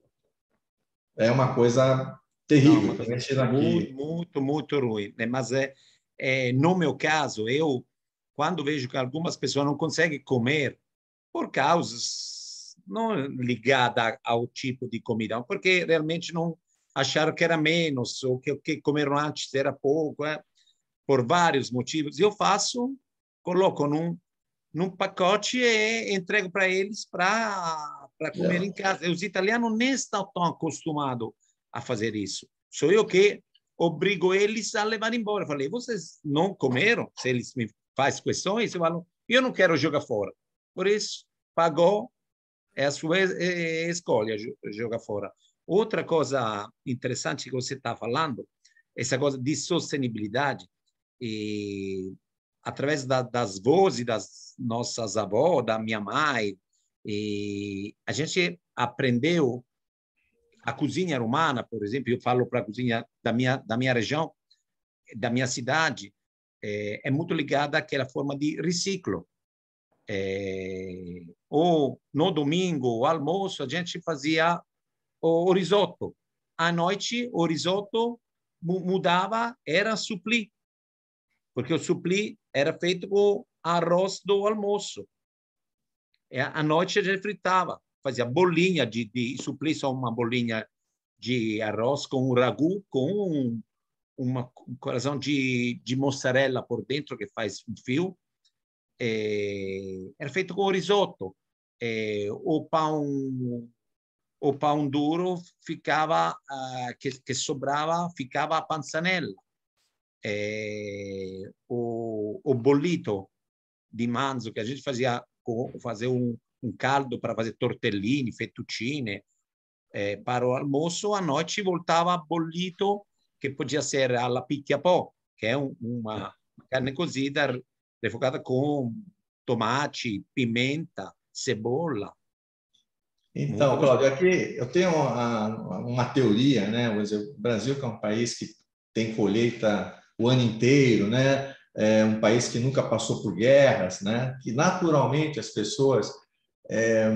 é uma coisa terrível. Não, muito, muito, muito ruim. Mas é, é, no meu caso, eu, quando vejo que algumas pessoas não conseguem comer por causas não ligadas ao tipo de comida, porque realmente não acharam que era menos, ou que o que comeram antes era pouco, é, por vários motivos. Eu faço, coloco num, num pacote e entrego para eles para comer em casa. Os italianos nem estão tão acostumados a fazer isso. Sou eu que obrigo eles a levar embora. Eu falei, vocês não comeram? Se eles me fazem questões, eu falo, eu não quero jogar fora. Por isso, pagou, é a sua escolha jogar fora. Outra coisa interessante que você está falando, essa coisa de sustentabilidade, e através da, das vozes das nossas avós, da minha mãe, e a gente aprendeu a cozinha romana, por exemplo, eu falo para a cozinha da minha, da minha região, da minha cidade, é, é muito ligada àquela forma de reciclo. É, ou no domingo, o almoço, a gente fazia o, o risoto. À noite, o risoto mudava, era supli, porque o supli era feito com arroz do almoço. E à noite a gente fritava, fazia bolinha de, de supli, só uma bolinha de arroz com um ragu, com um, uma, um coração de, de mussarela por dentro, que faz um fio. É, era feito com risoto. É, o pão o pão duro ficava uh, que, que sobrava ficava a panzanella. É, o, o bollito de manzo que a gente fazia fazer um, um caldo para fazer tortellini, fettuccine, eh, para o almoço, à noite voltava bollito, que podia ser alla picchiapò, que é um, uma carne cozida refogada com tomate, pimenta, cebola. Então, Cláudio, aqui eu tenho uma, uma teoria, né? O Brasil, que é um país que tem colheita o ano inteiro, né? É um país que nunca passou por guerras, né? Que naturalmente as pessoas é,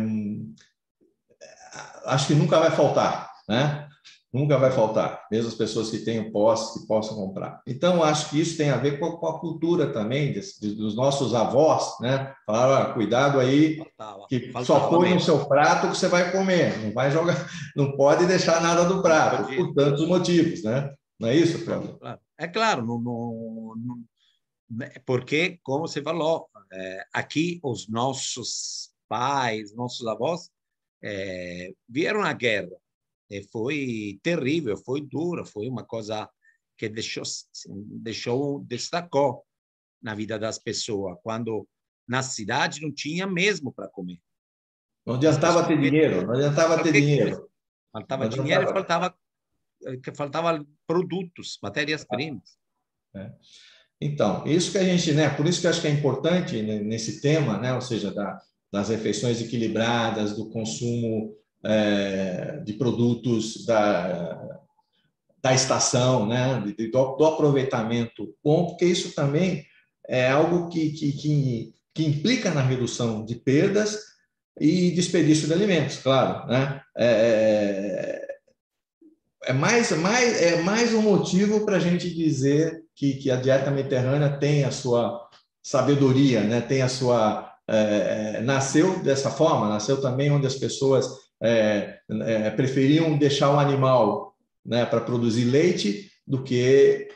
acho que nunca vai faltar, né? Nunca vai faltar, mesmo as pessoas que tenham posse, que possam comprar. Então, acho que isso tem a ver com a, com a cultura também de, de, dos nossos avós, né? Falaram, ah, cuidado aí, faltava, que faltava só põe mesmo. no seu prato que você vai comer, não vai jogar, não pode deixar nada do prato, por tantos motivos, né? Não é isso, Cláudio? É claro, não, não, não, porque, como você falou, é, aqui os nossos pais, nossos avós é, vieram à guerra. E foi terrível, foi dura, foi uma coisa que deixou, deixou destacou na vida das pessoas, quando na cidade não tinha mesmo para comer. Não adiantava ter dinheiro, não adiantava ter dinheiro. Faltava dinheiro e faltava, que faltava produtos, matérias-primas. É. Então, isso que a gente, né? Por isso que eu acho que é importante nesse tema, né? Ou seja, da, das refeições equilibradas, do consumo é, de produtos da, da estação, né? Do, do aproveitamento bom, porque isso também é algo que, que, que, que implica na redução de perdas e desperdício de alimentos, claro, né? É, é, mais, mais, é mais um motivo para a gente dizer que, que a dieta mediterrânea tem a sua sabedoria, né? Tem a sua... É, nasceu dessa forma, nasceu também onde as pessoas é, é, preferiam deixar o animal, né, para produzir leite do que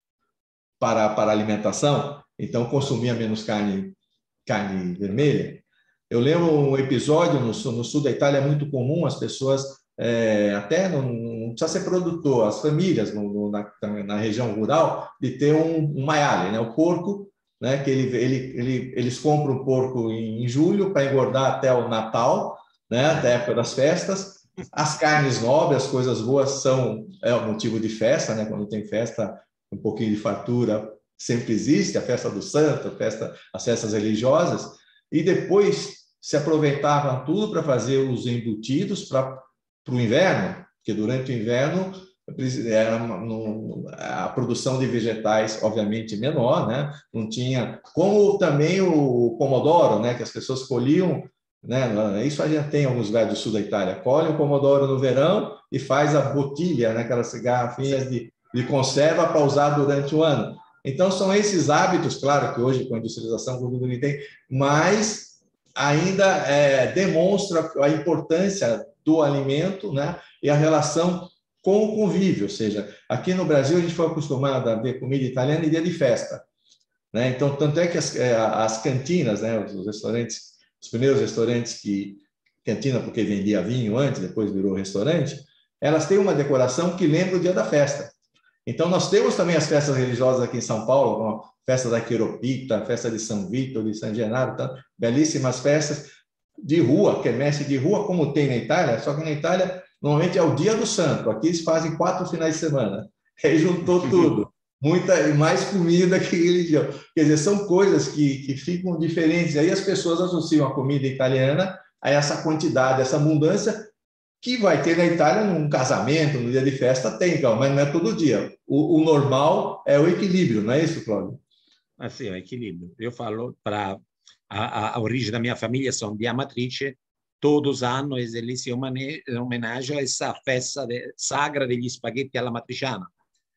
para, para alimentação, então consumia menos carne, carne vermelha. Eu lembro um episódio no sul, no sul da Itália, é muito comum as pessoas, é, até não, não precisa ser produtor, as famílias no, no, na, na região rural, de ter um, um maiale, né? O porco, né? Que ele, ele, ele, eles compram o porco em, em julho para engordar até o Natal, né? Até a época das festas. As carnes nobres, as coisas boas são é o motivo de festa, né? Quando tem festa, um pouquinho de fartura sempre existe, a festa do santo, a festa, as festas religiosas. E depois se aproveitavam tudo para fazer os embutidos para o inverno, porque durante o inverno era uma, a produção de vegetais, obviamente, menor, né? Não tinha, como também o pomodoro, né? Que as pessoas colhiam, né? Isso a gente tem em alguns lugares do sul da Itália, colhe o pomodoro no verão e faz a botilha, né? Aquelas garrafinhas de, de conserva para usar durante o ano. Então, são esses hábitos, claro que hoje com a industrialização, com tudo que tem, mas ainda é, demonstra a importância do alimento, né? E a relação com o convívio, ou seja, aqui no Brasil a gente foi acostumado a ver comida italiana em dia de festa, né? Então, tanto é que as, as cantinas, né? Os restaurantes, os primeiros restaurantes que, cantina porque vendia vinho antes, depois virou restaurante, elas têm uma decoração que lembra o dia da festa. Então, nós temos também as festas religiosas aqui em São Paulo, como a festa da Queropita, a festa de São Vítor, de São Genaro, então, belíssimas festas de rua, quermesse de rua, como tem na Itália, só que na Itália, normalmente é o dia do santo, aqui eles fazem quatro finais de semana, aí juntou tudo, muita, mais comida que religião. Quer dizer, são coisas que, que ficam diferentes, aí as pessoas associam a comida italiana a essa quantidade, essa abundância, que vai ter na Itália num casamento, no dia de festa, tem, mas não é todo dia. O, o normal é o equilíbrio, não é isso, Cláudio? Assim, é o equilíbrio. Eu falo para a, a origem da minha família são de Amatrice, todos os anos eles se homenageiam a essa festa de, sagra degli spaghetti alla matriciana.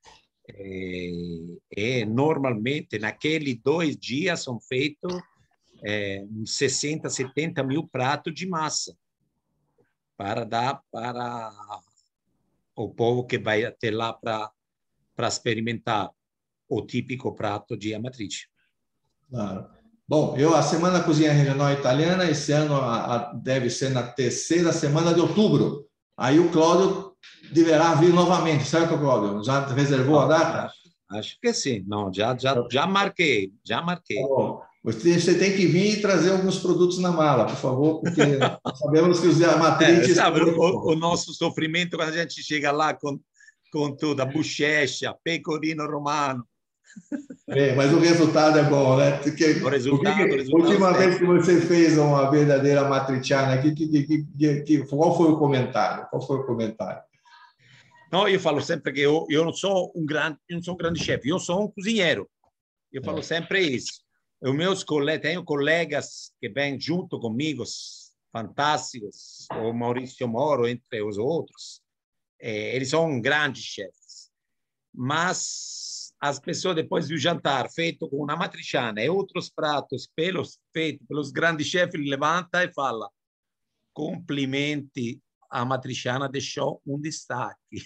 E, e normalmente naqueles dois dias são feitos é, sessenta, setenta mil pratos de massa para dar para o povo que vai até lá para para experimentar o típico prato de Amatrice. Claro. Bom, eu a Semana Cozinha Regional Italiana, esse ano a, a, deve ser na terceira semana de outubro. Aí o Cláudio deverá vir novamente, certo, Cláudio? Já reservou a data? Acho, acho que sim. Não, já, já, já marquei, já marquei. Bom, Você, você tem que vir e trazer alguns produtos na mala, por favor, porque sabemos que os Amatrite... É, sabe, o, o nosso sofrimento quando a gente chega lá com, com tudo, a bochecha, pecorino romano. É, mas o resultado é bom, né? Porque, O resultado, que, o resultado última sempre. vez que você fez uma verdadeira matriciana, que, que, que, que, qual foi o comentário? Qual foi o comentário? Não, eu falo sempre que eu, eu não sou um grande, eu não sou um grande chefe, eu sou um cozinheiro. Eu falo é. sempre isso. Os meus colegas, tenho colegas que vêm junto comigo, fantásticos, o Maurício Moro, entre os outros. É, eles são grandes chefes. Mas as pessoas, depois do jantar feito com uma matriciana e outros pratos pelos, feitos pelos grandes chefes, levantam e falam: cumprimente, a matriciana deixou um destaque.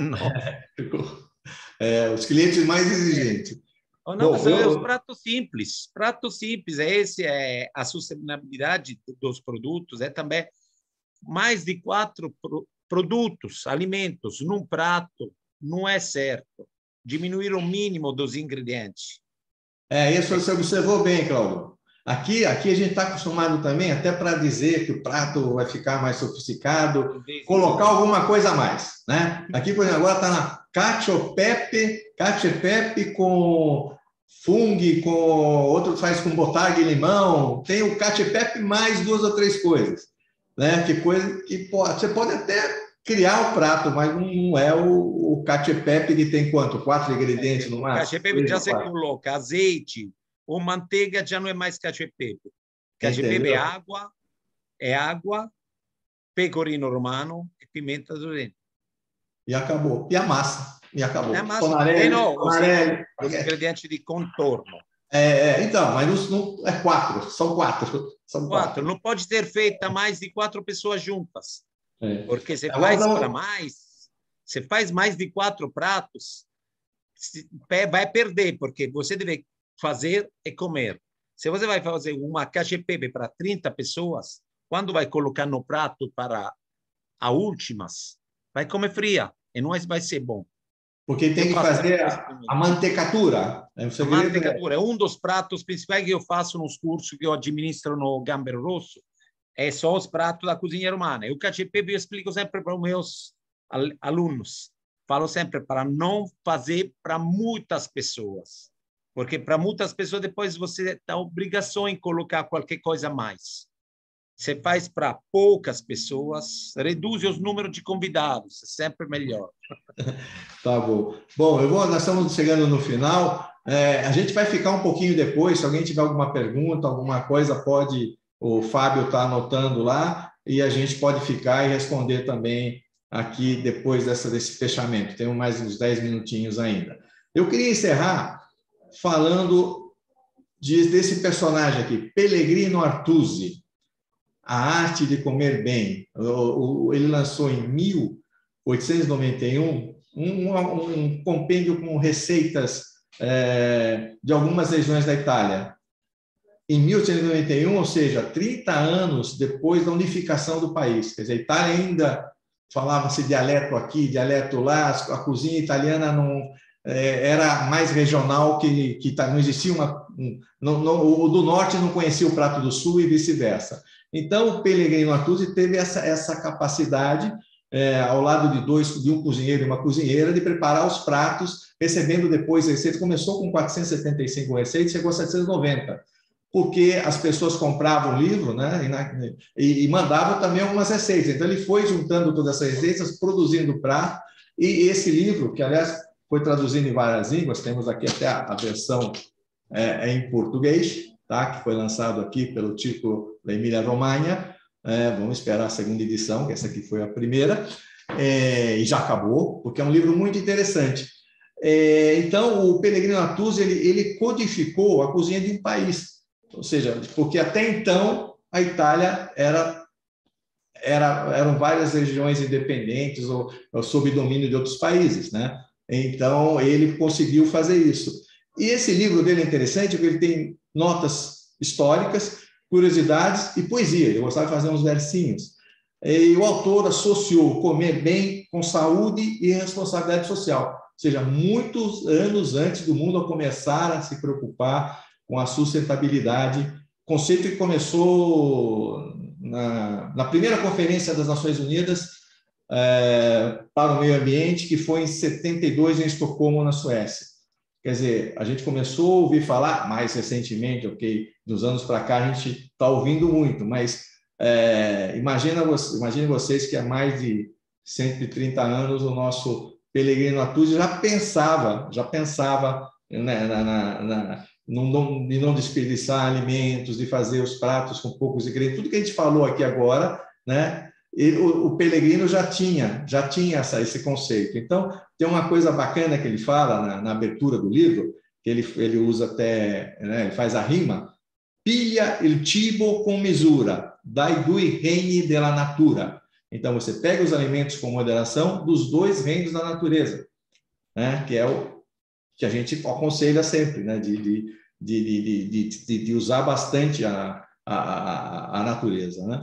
É, os clientes mais exigentes. Oh, não, Bom, eu... os pratos simples, pratos simples, esse é a sustentabilidade dos produtos, é também mais de quatro pro, produtos, alimentos num prato, não é certo. Diminuir o mínimo dos ingredientes. É, isso você observou bem, Cláudio. Aqui, aqui a gente está acostumado também, até para dizer que o prato vai ficar mais sofisticado, colocar alguma coisa a mais, né? Aqui, por exemplo, agora está na cacio e pepe, cacio e pepe com fungo, com outro faz com botarga e limão, tem o cacio e pepe mais duas ou três coisas, né? Que coisa que pode, você pode até criar o prato, mas não é o, o cacio e pepe que tem quanto? Quatro ingredientes no máximo? Cacio e pepe já se coloca azeite ou manteiga, já não é mais cacio e pepe. Cacio e pepe é água, é água, pecorino romano e pimenta do reino. E acabou. E a massa. E acabou. A massa. Tonarelli, Tem não, tonarelli. Os ingredientes de contorno. É, então, mas não, não, é quatro. São quatro. São quatro. quatro. Não pode ter feita mais de quatro pessoas juntas. É. Porque você Agora faz não... para mais, você faz mais de quatro pratos, vai perder, porque você deve fazer e comer. Se você vai fazer uma cacio e pepe para trinta pessoas, quando vai colocar no prato para as últimas, vai comer fria e não vai ser bom. Porque tem eu que fazer a, a mantecatura. É a mantecatura é... é um dos pratos principais que eu faço nos cursos que eu administro no Gambero Rosso. É só os pratos da cozinha romana. E o cacio e pepe eu explico sempre para os meus alunos. Falo sempre para não fazer para muitas pessoas. Porque para muitas pessoas depois você tem a obrigação em colocar qualquer coisa a mais. Você faz para poucas pessoas, reduz os números de convidados, é sempre melhor. Tá bom. Bom, eu vou, nós estamos chegando no final. É, a gente vai ficar um pouquinho depois. Se alguém tiver alguma pergunta, alguma coisa, pode... O Fábio está anotando lá e a gente pode ficar e responder também aqui depois dessa, desse fechamento. Tenho mais uns dez minutinhos ainda. Eu queria encerrar falando de, desse personagem aqui, Pellegrino Artusi, A Arte de Comer Bem. Ele lançou em mil oitocentos e noventa e um um, um compêndio com receitas é, de algumas regiões da Itália. Em mil oitocentos e noventa e um, ou seja, trinta anos depois da unificação do país. Quer dizer, a Itália ainda falava-se dialeto aqui, dialeto lá, a cozinha italiana não, é, era mais regional, que, que não existia uma... Um, não, não, o do norte não conhecia o prato do sul e vice-versa. Então, o Pellegrino Artusi teve essa, essa capacidade, é, ao lado de, dois, de um cozinheiro e uma cozinheira, de preparar os pratos, recebendo depois receitas. Começou com quatrocentas e setenta e cinco receitas, chegou a setecentas e noventa. Porque as pessoas compravam o livro, né, e, e mandavam também algumas receitas. Então, ele foi juntando todas essas receitas, produzindo o prato, e esse livro, que, aliás, foi traduzido em várias línguas, temos aqui até a, a versão é, em português, tá, que foi lançado aqui pelo Círculo da Emília-Romagna. É, vamos esperar a segunda edição, que essa aqui foi a primeira, é, e já acabou, porque é um livro muito interessante. É, então, o Pellegrino Artusi, ele, ele codificou a cozinha de um país. Ou seja, porque até então a Itália era, era, eram várias regiões independentes ou, ou sob domínio de outros países, né? Então, ele conseguiu fazer isso. E esse livro dele é interessante porque ele tem notas históricas, curiosidades e poesia. Ele gostava de fazer uns versinhos. E o autor associou comer bem com saúde e responsabilidade social. Ou seja, muitos anos antes do mundo começar a se preocupar com a sustentabilidade, conceito que começou na, na primeira Conferência das Nações Unidas é, para o Meio Ambiente, que foi em setenta e dois, em Estocolmo, na Suécia. Quer dizer, a gente começou a ouvir falar, mais recentemente, ok, dos anos para cá a gente está ouvindo muito, mas é, imagina, imagine vocês que há mais de cento e trinta anos o nosso Pellegrino Artusi já pensava, já pensava né, na, na, na, não, de não desperdiçar alimentos, de fazer os pratos com poucos ingredientes, tudo que a gente falou aqui agora, né? Ele, o, o Pellegrino já tinha, já tinha essa, esse conceito. Então, tem uma coisa bacana que ele fala na, na abertura do livro, que ele, ele usa até, né, ele faz a rima, piglia il cibo con misura, dai due regni della natura. Então, você pega os alimentos com moderação dos dois reinos da natureza, né, que é o que a gente aconselha sempre, né, de, de, de, de, de, de usar bastante a, a, a natureza, né?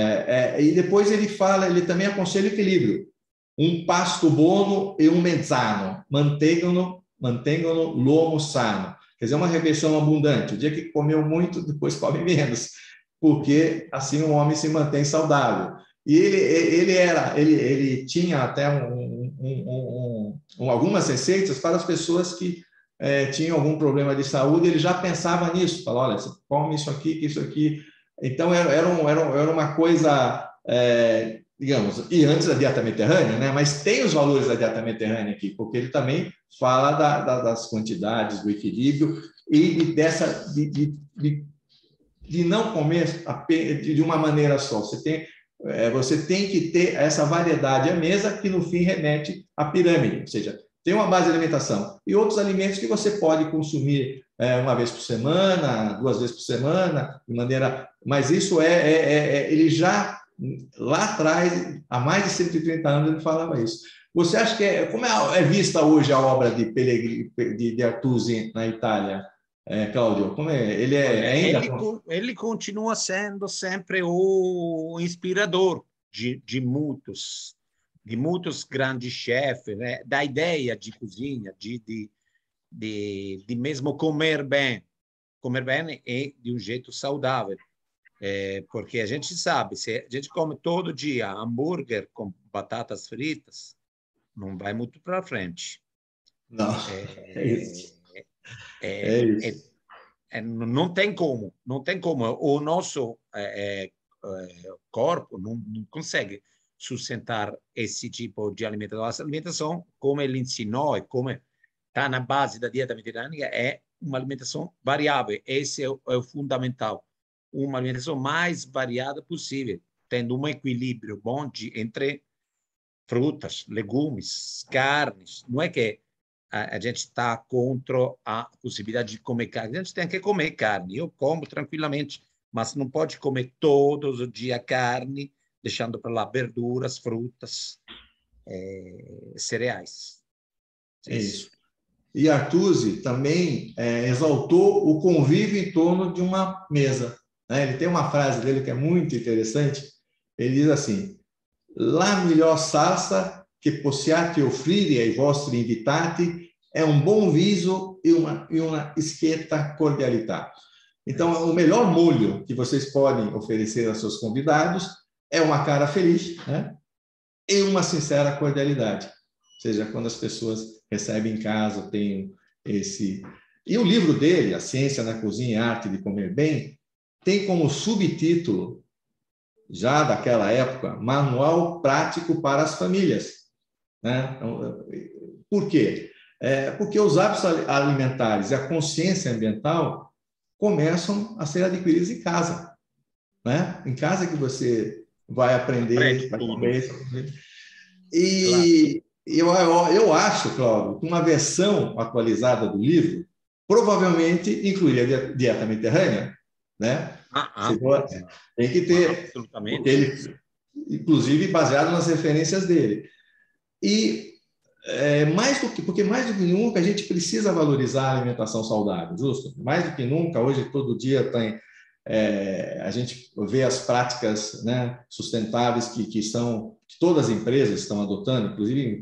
É, é, e depois ele fala, ele também aconselha o equilíbrio. Um pasto buono e um mezzano, mantenham-no, mantenham-no l'uomo sano. Quer dizer, uma refeição abundante. O dia que comeu muito, depois come menos, porque assim o homem se mantém saudável. E ele, ele, era, ele, ele tinha até um, um, um, um, algumas receitas para as pessoas que é, tinham algum problema de saúde, ele já pensava nisso. Falava, olha, você come isso aqui, isso aqui... Então, era, era, um, era uma coisa, é, digamos, e antes da dieta mediterrânea, né? Mas tem os valores da dieta mediterrânea aqui, porque ele também fala da, da, das quantidades, do equilíbrio e dessa, de, de, de, de não comer de uma maneira só. Você tem, é, você tem que ter essa variedade à mesa que, no fim, remete à pirâmide, ou seja, tem uma base de alimentação e outros alimentos que você pode consumir é, uma vez por semana, duas vezes por semana, de maneira... Mas isso é, é, é... Ele já, lá atrás, há mais de cento e trinta anos, ele falava isso. Você acha que... É, como é, é vista hoje a obra de, Pellegrini, de, de Artusi na Itália, é, Cláudio? Como é? Ele é ainda... Ele, ele continua sendo sempre o inspirador de, de muitos, de muitos grandes chefes, né? Da ideia de cozinha, de... de De, de mesmo comer bem, comer bem e de um jeito saudável, é, porque a gente sabe, se a gente come todo dia hambúrguer com batatas fritas, não vai muito para frente. Não, é, é isso. É, é isso. É, é, não tem como, não tem como. O nosso é, é, corpo não, não consegue sustentar esse tipo de alimentação. A alimentação, como ele ensinou e como está na base da dieta mediterrânea, é uma alimentação variável. Esse é o, é o fundamental. Uma alimentação mais variada possível, tendo um equilíbrio bom de, entre frutas, legumes, carnes. Não é que a, a gente está contra a possibilidade de comer carne. A gente tem que comer carne. Eu como tranquilamente, mas não pode comer todos os dias carne, deixando para lá verduras, frutas, é, cereais. É isso. E Artusi também é, exaltou o convívio em torno de uma mesa. Né? Ele tem uma frase dele que é muito interessante. Ele diz assim: la miglior salsa che possiate offrire ai vostri invitati é um bom viso e uma, e uma schietta cordialità. Então, o melhor molho que vocês podem oferecer aos seus convidados é uma cara feliz, né? E uma sincera cordialidade. Ou seja, quando as pessoas recebem em casa, tem esse... E o livro dele, A Ciência na Cozinha e a Arte de Comer Bem, tem como subtítulo, já daquela época, Manual Prático para as Famílias. Né? Por quê? É porque os hábitos alimentares e a consciência ambiental começam a ser adquiridos em casa. Né? Em casa que você vai aprender, vai comer. E... Claro. Eu, eu, eu acho, Cláudio, que uma versão atualizada do livro provavelmente incluiria a dieta mediterrânea, né? Ah, ah, pode, tem que ter, absolutamente. Porque ele, inclusive baseado nas referências dele. E é, mais do que, porque mais do que nunca a gente precisa valorizar a alimentação saudável, justo? Mais do que nunca, hoje todo dia tem, é, a gente vê as práticas, né, sustentáveis que, que, são, que todas as empresas estão adotando, inclusive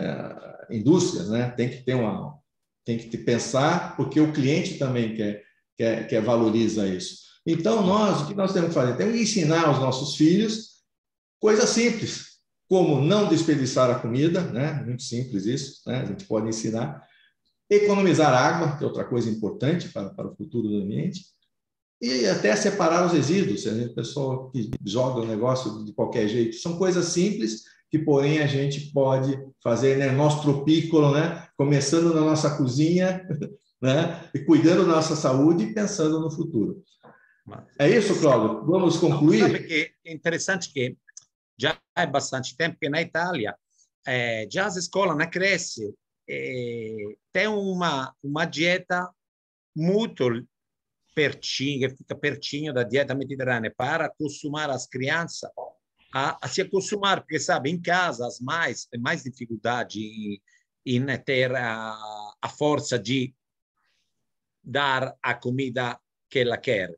é, indústrias, né, tem que ter uma, tem que pensar, porque o cliente também quer, que, que valoriza isso. Então, nós, o que nós temos que fazer? Temos que ensinar aos nossos filhos coisas simples, como não desperdiçar a comida, né? Muito simples isso, né? A gente pode ensinar. Economizar água, que é outra coisa importante para, para o futuro do ambiente, e até separar os resíduos, o pessoal que joga o negócio de qualquer jeito. São coisas simples que, porém, a gente pode fazer, né? Nostro piccolo, né? Começando na nossa cozinha, né? E cuidando da nossa saúde e pensando no futuro. É isso, Cláudio? Vamos concluir? Não, sabe que é interessante que já há bastante tempo que na Itália eh, já as escolas na cresce eh, tem uma uma dieta muito pertinho, que fica pertinho da dieta mediterrânea para acostumar as crianças a, a se acostumar, porque sabe, em casa as mães têm mais dificuldade em, em ter a, a força de dar a comida que ela quer.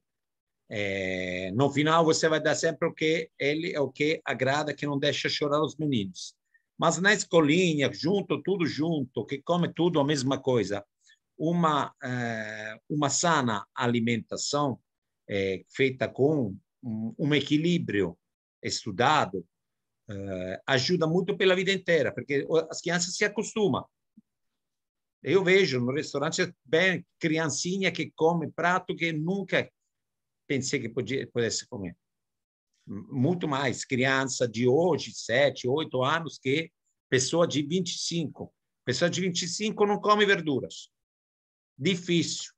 É, no final você vai dar sempre o que ele é o que agrada, que não deixa chorar os meninos. Mas na escolinha, junto, tudo junto, que come tudo a mesma coisa, uma é, uma sana alimentação é, feita com um, um equilíbrio estudado é, ajuda muito pela vida inteira, porque as crianças se acostumam. Eu vejo no restaurante bem criancinha que come prato que nunca pensei que podia, pudesse comer. Muito mais criança de hoje, sete, oito anos, que pessoa de vinte e cinco. Pessoa de vinte e cinco não come verduras. Difícil.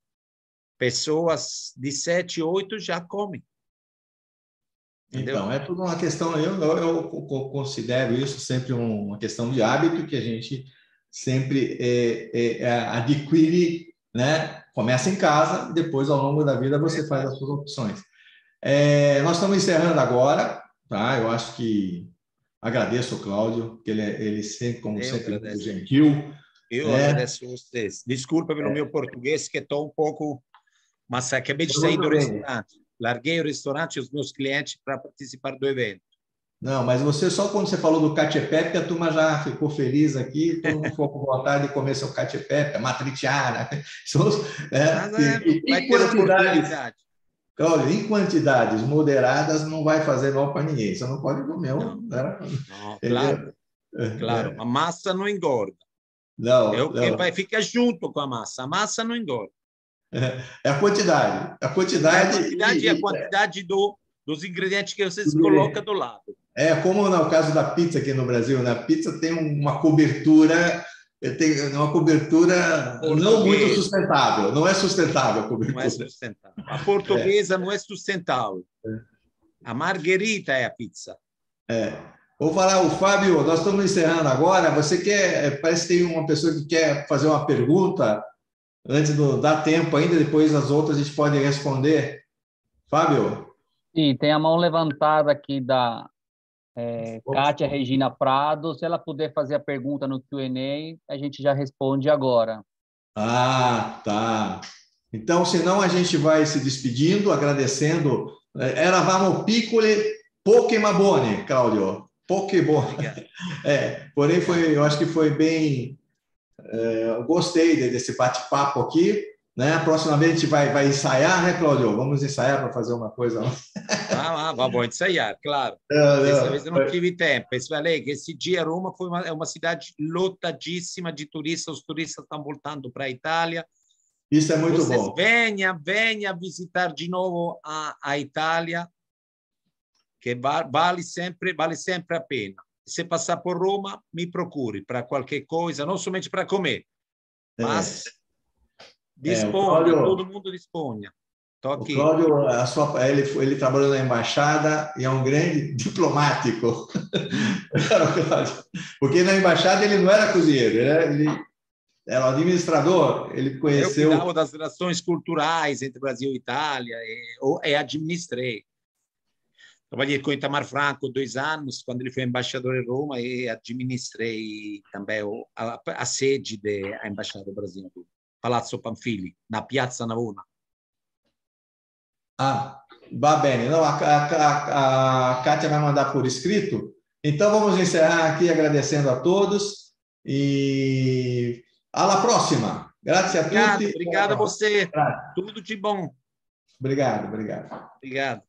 Pessoas de sete, oito já comem. Entendeu? Então, é tudo uma questão, eu, eu, eu considero isso sempre uma questão de hábito que a gente sempre é, é, adquire, né? Começa em casa, depois, ao longo da vida, você faz as suas opções. É, nós estamos encerrando agora, tá? Eu acho que agradeço ao Cláudio, que ele, ele sempre, como eu sempre, agradeço. muito gentil. Eu é. agradeço a vocês. Desculpa pelo é. meu português, que estou um pouco... Mas acabei de sair do bem. restaurante. Larguei o restaurante e os meus clientes para participar do evento. Não, mas você, só quando você falou do cacio e pepe, a turma já ficou feliz aqui, todo mundo ficou com vontade de comer seu cacio e pepe, a matriciana. É, mas é, e, vai em ter oportunidade. Olha, em quantidades moderadas não vai fazer mal para ninguém. Você não pode comer um. Não, Né? não, claro, é, claro. É. A massa não engorda. Não, é o que não. vai ficar junto com a massa. A massa não engorda. É a quantidade. A quantidade, é a quantidade e, e a quantidade do, dos ingredientes que vocês colocam do lado. É como no caso da pizza aqui no Brasil. Na pizza tem uma cobertura, tem uma cobertura Português. Não muito sustentável. Não é sustentável a cobertura. Não é sustentável. A portuguesa é. não é sustentável. A margherita é a pizza. É. Vou falar, o Fábio, nós estamos encerrando agora. Você quer, parece que tem uma pessoa que quer fazer uma pergunta antes do dar tempo ainda, depois as outras a gente pode responder. Fábio? Sim, tem a mão levantada aqui da é, Kátia Regina Prado. Se ela puder fazer a pergunta no Q and A, a gente já responde agora. Ah, tá. Então, senão a gente vai se despedindo, agradecendo. Eravamo piccole, poche ma buone, Cláudio. Poche buone. É, porém, foi, eu acho que foi bem... É, eu gostei desse bate-papo aqui. Né? A próxima vez a gente vai, vai ensaiar, né, Cláudio? Vamos ensaiar para fazer uma coisa. Ah, ah, vamos ensaiar, claro. Não, Dessa não, vez eu não foi... tive tempo. Eu falei que esse dia Roma foi uma, é uma cidade lotadíssima de turistas. Os turistas estão voltando para a Itália. Isso é muito Vocês bom. Venha, venha visitar de novo a, a Itália, que vale sempre, vale sempre a pena. Se passar por Roma, me procure para qualquer coisa, não somente para comer, mas... É. Disponha, é, Cláudio, todo mundo disponha. Tô aqui. O Cláudio, a sua, ele, ele trabalhou na embaixada e é um grande diplomático. Porque na embaixada ele não era cozinheiro, ele era, ele era um administrador. Ele conheceu... Eu cuidava das relações culturais entre Brasil e Itália e, e administrei. Trabalhei com Itamar Franco dois anos, quando ele foi embaixador em Roma, e administrei também a, a sede da Embaixada do Brasil. Palazzo Panfili, na Piazza Navona. Ah, va bene. Não, a, a, a Kátia vai mandar por escrito. Então, vamos encerrar aqui agradecendo a todos e à próxima. Grazie a Obrigado, tutti. obrigado a você. Grazie. Tudo de bom. Obrigado, obrigado. Obrigado.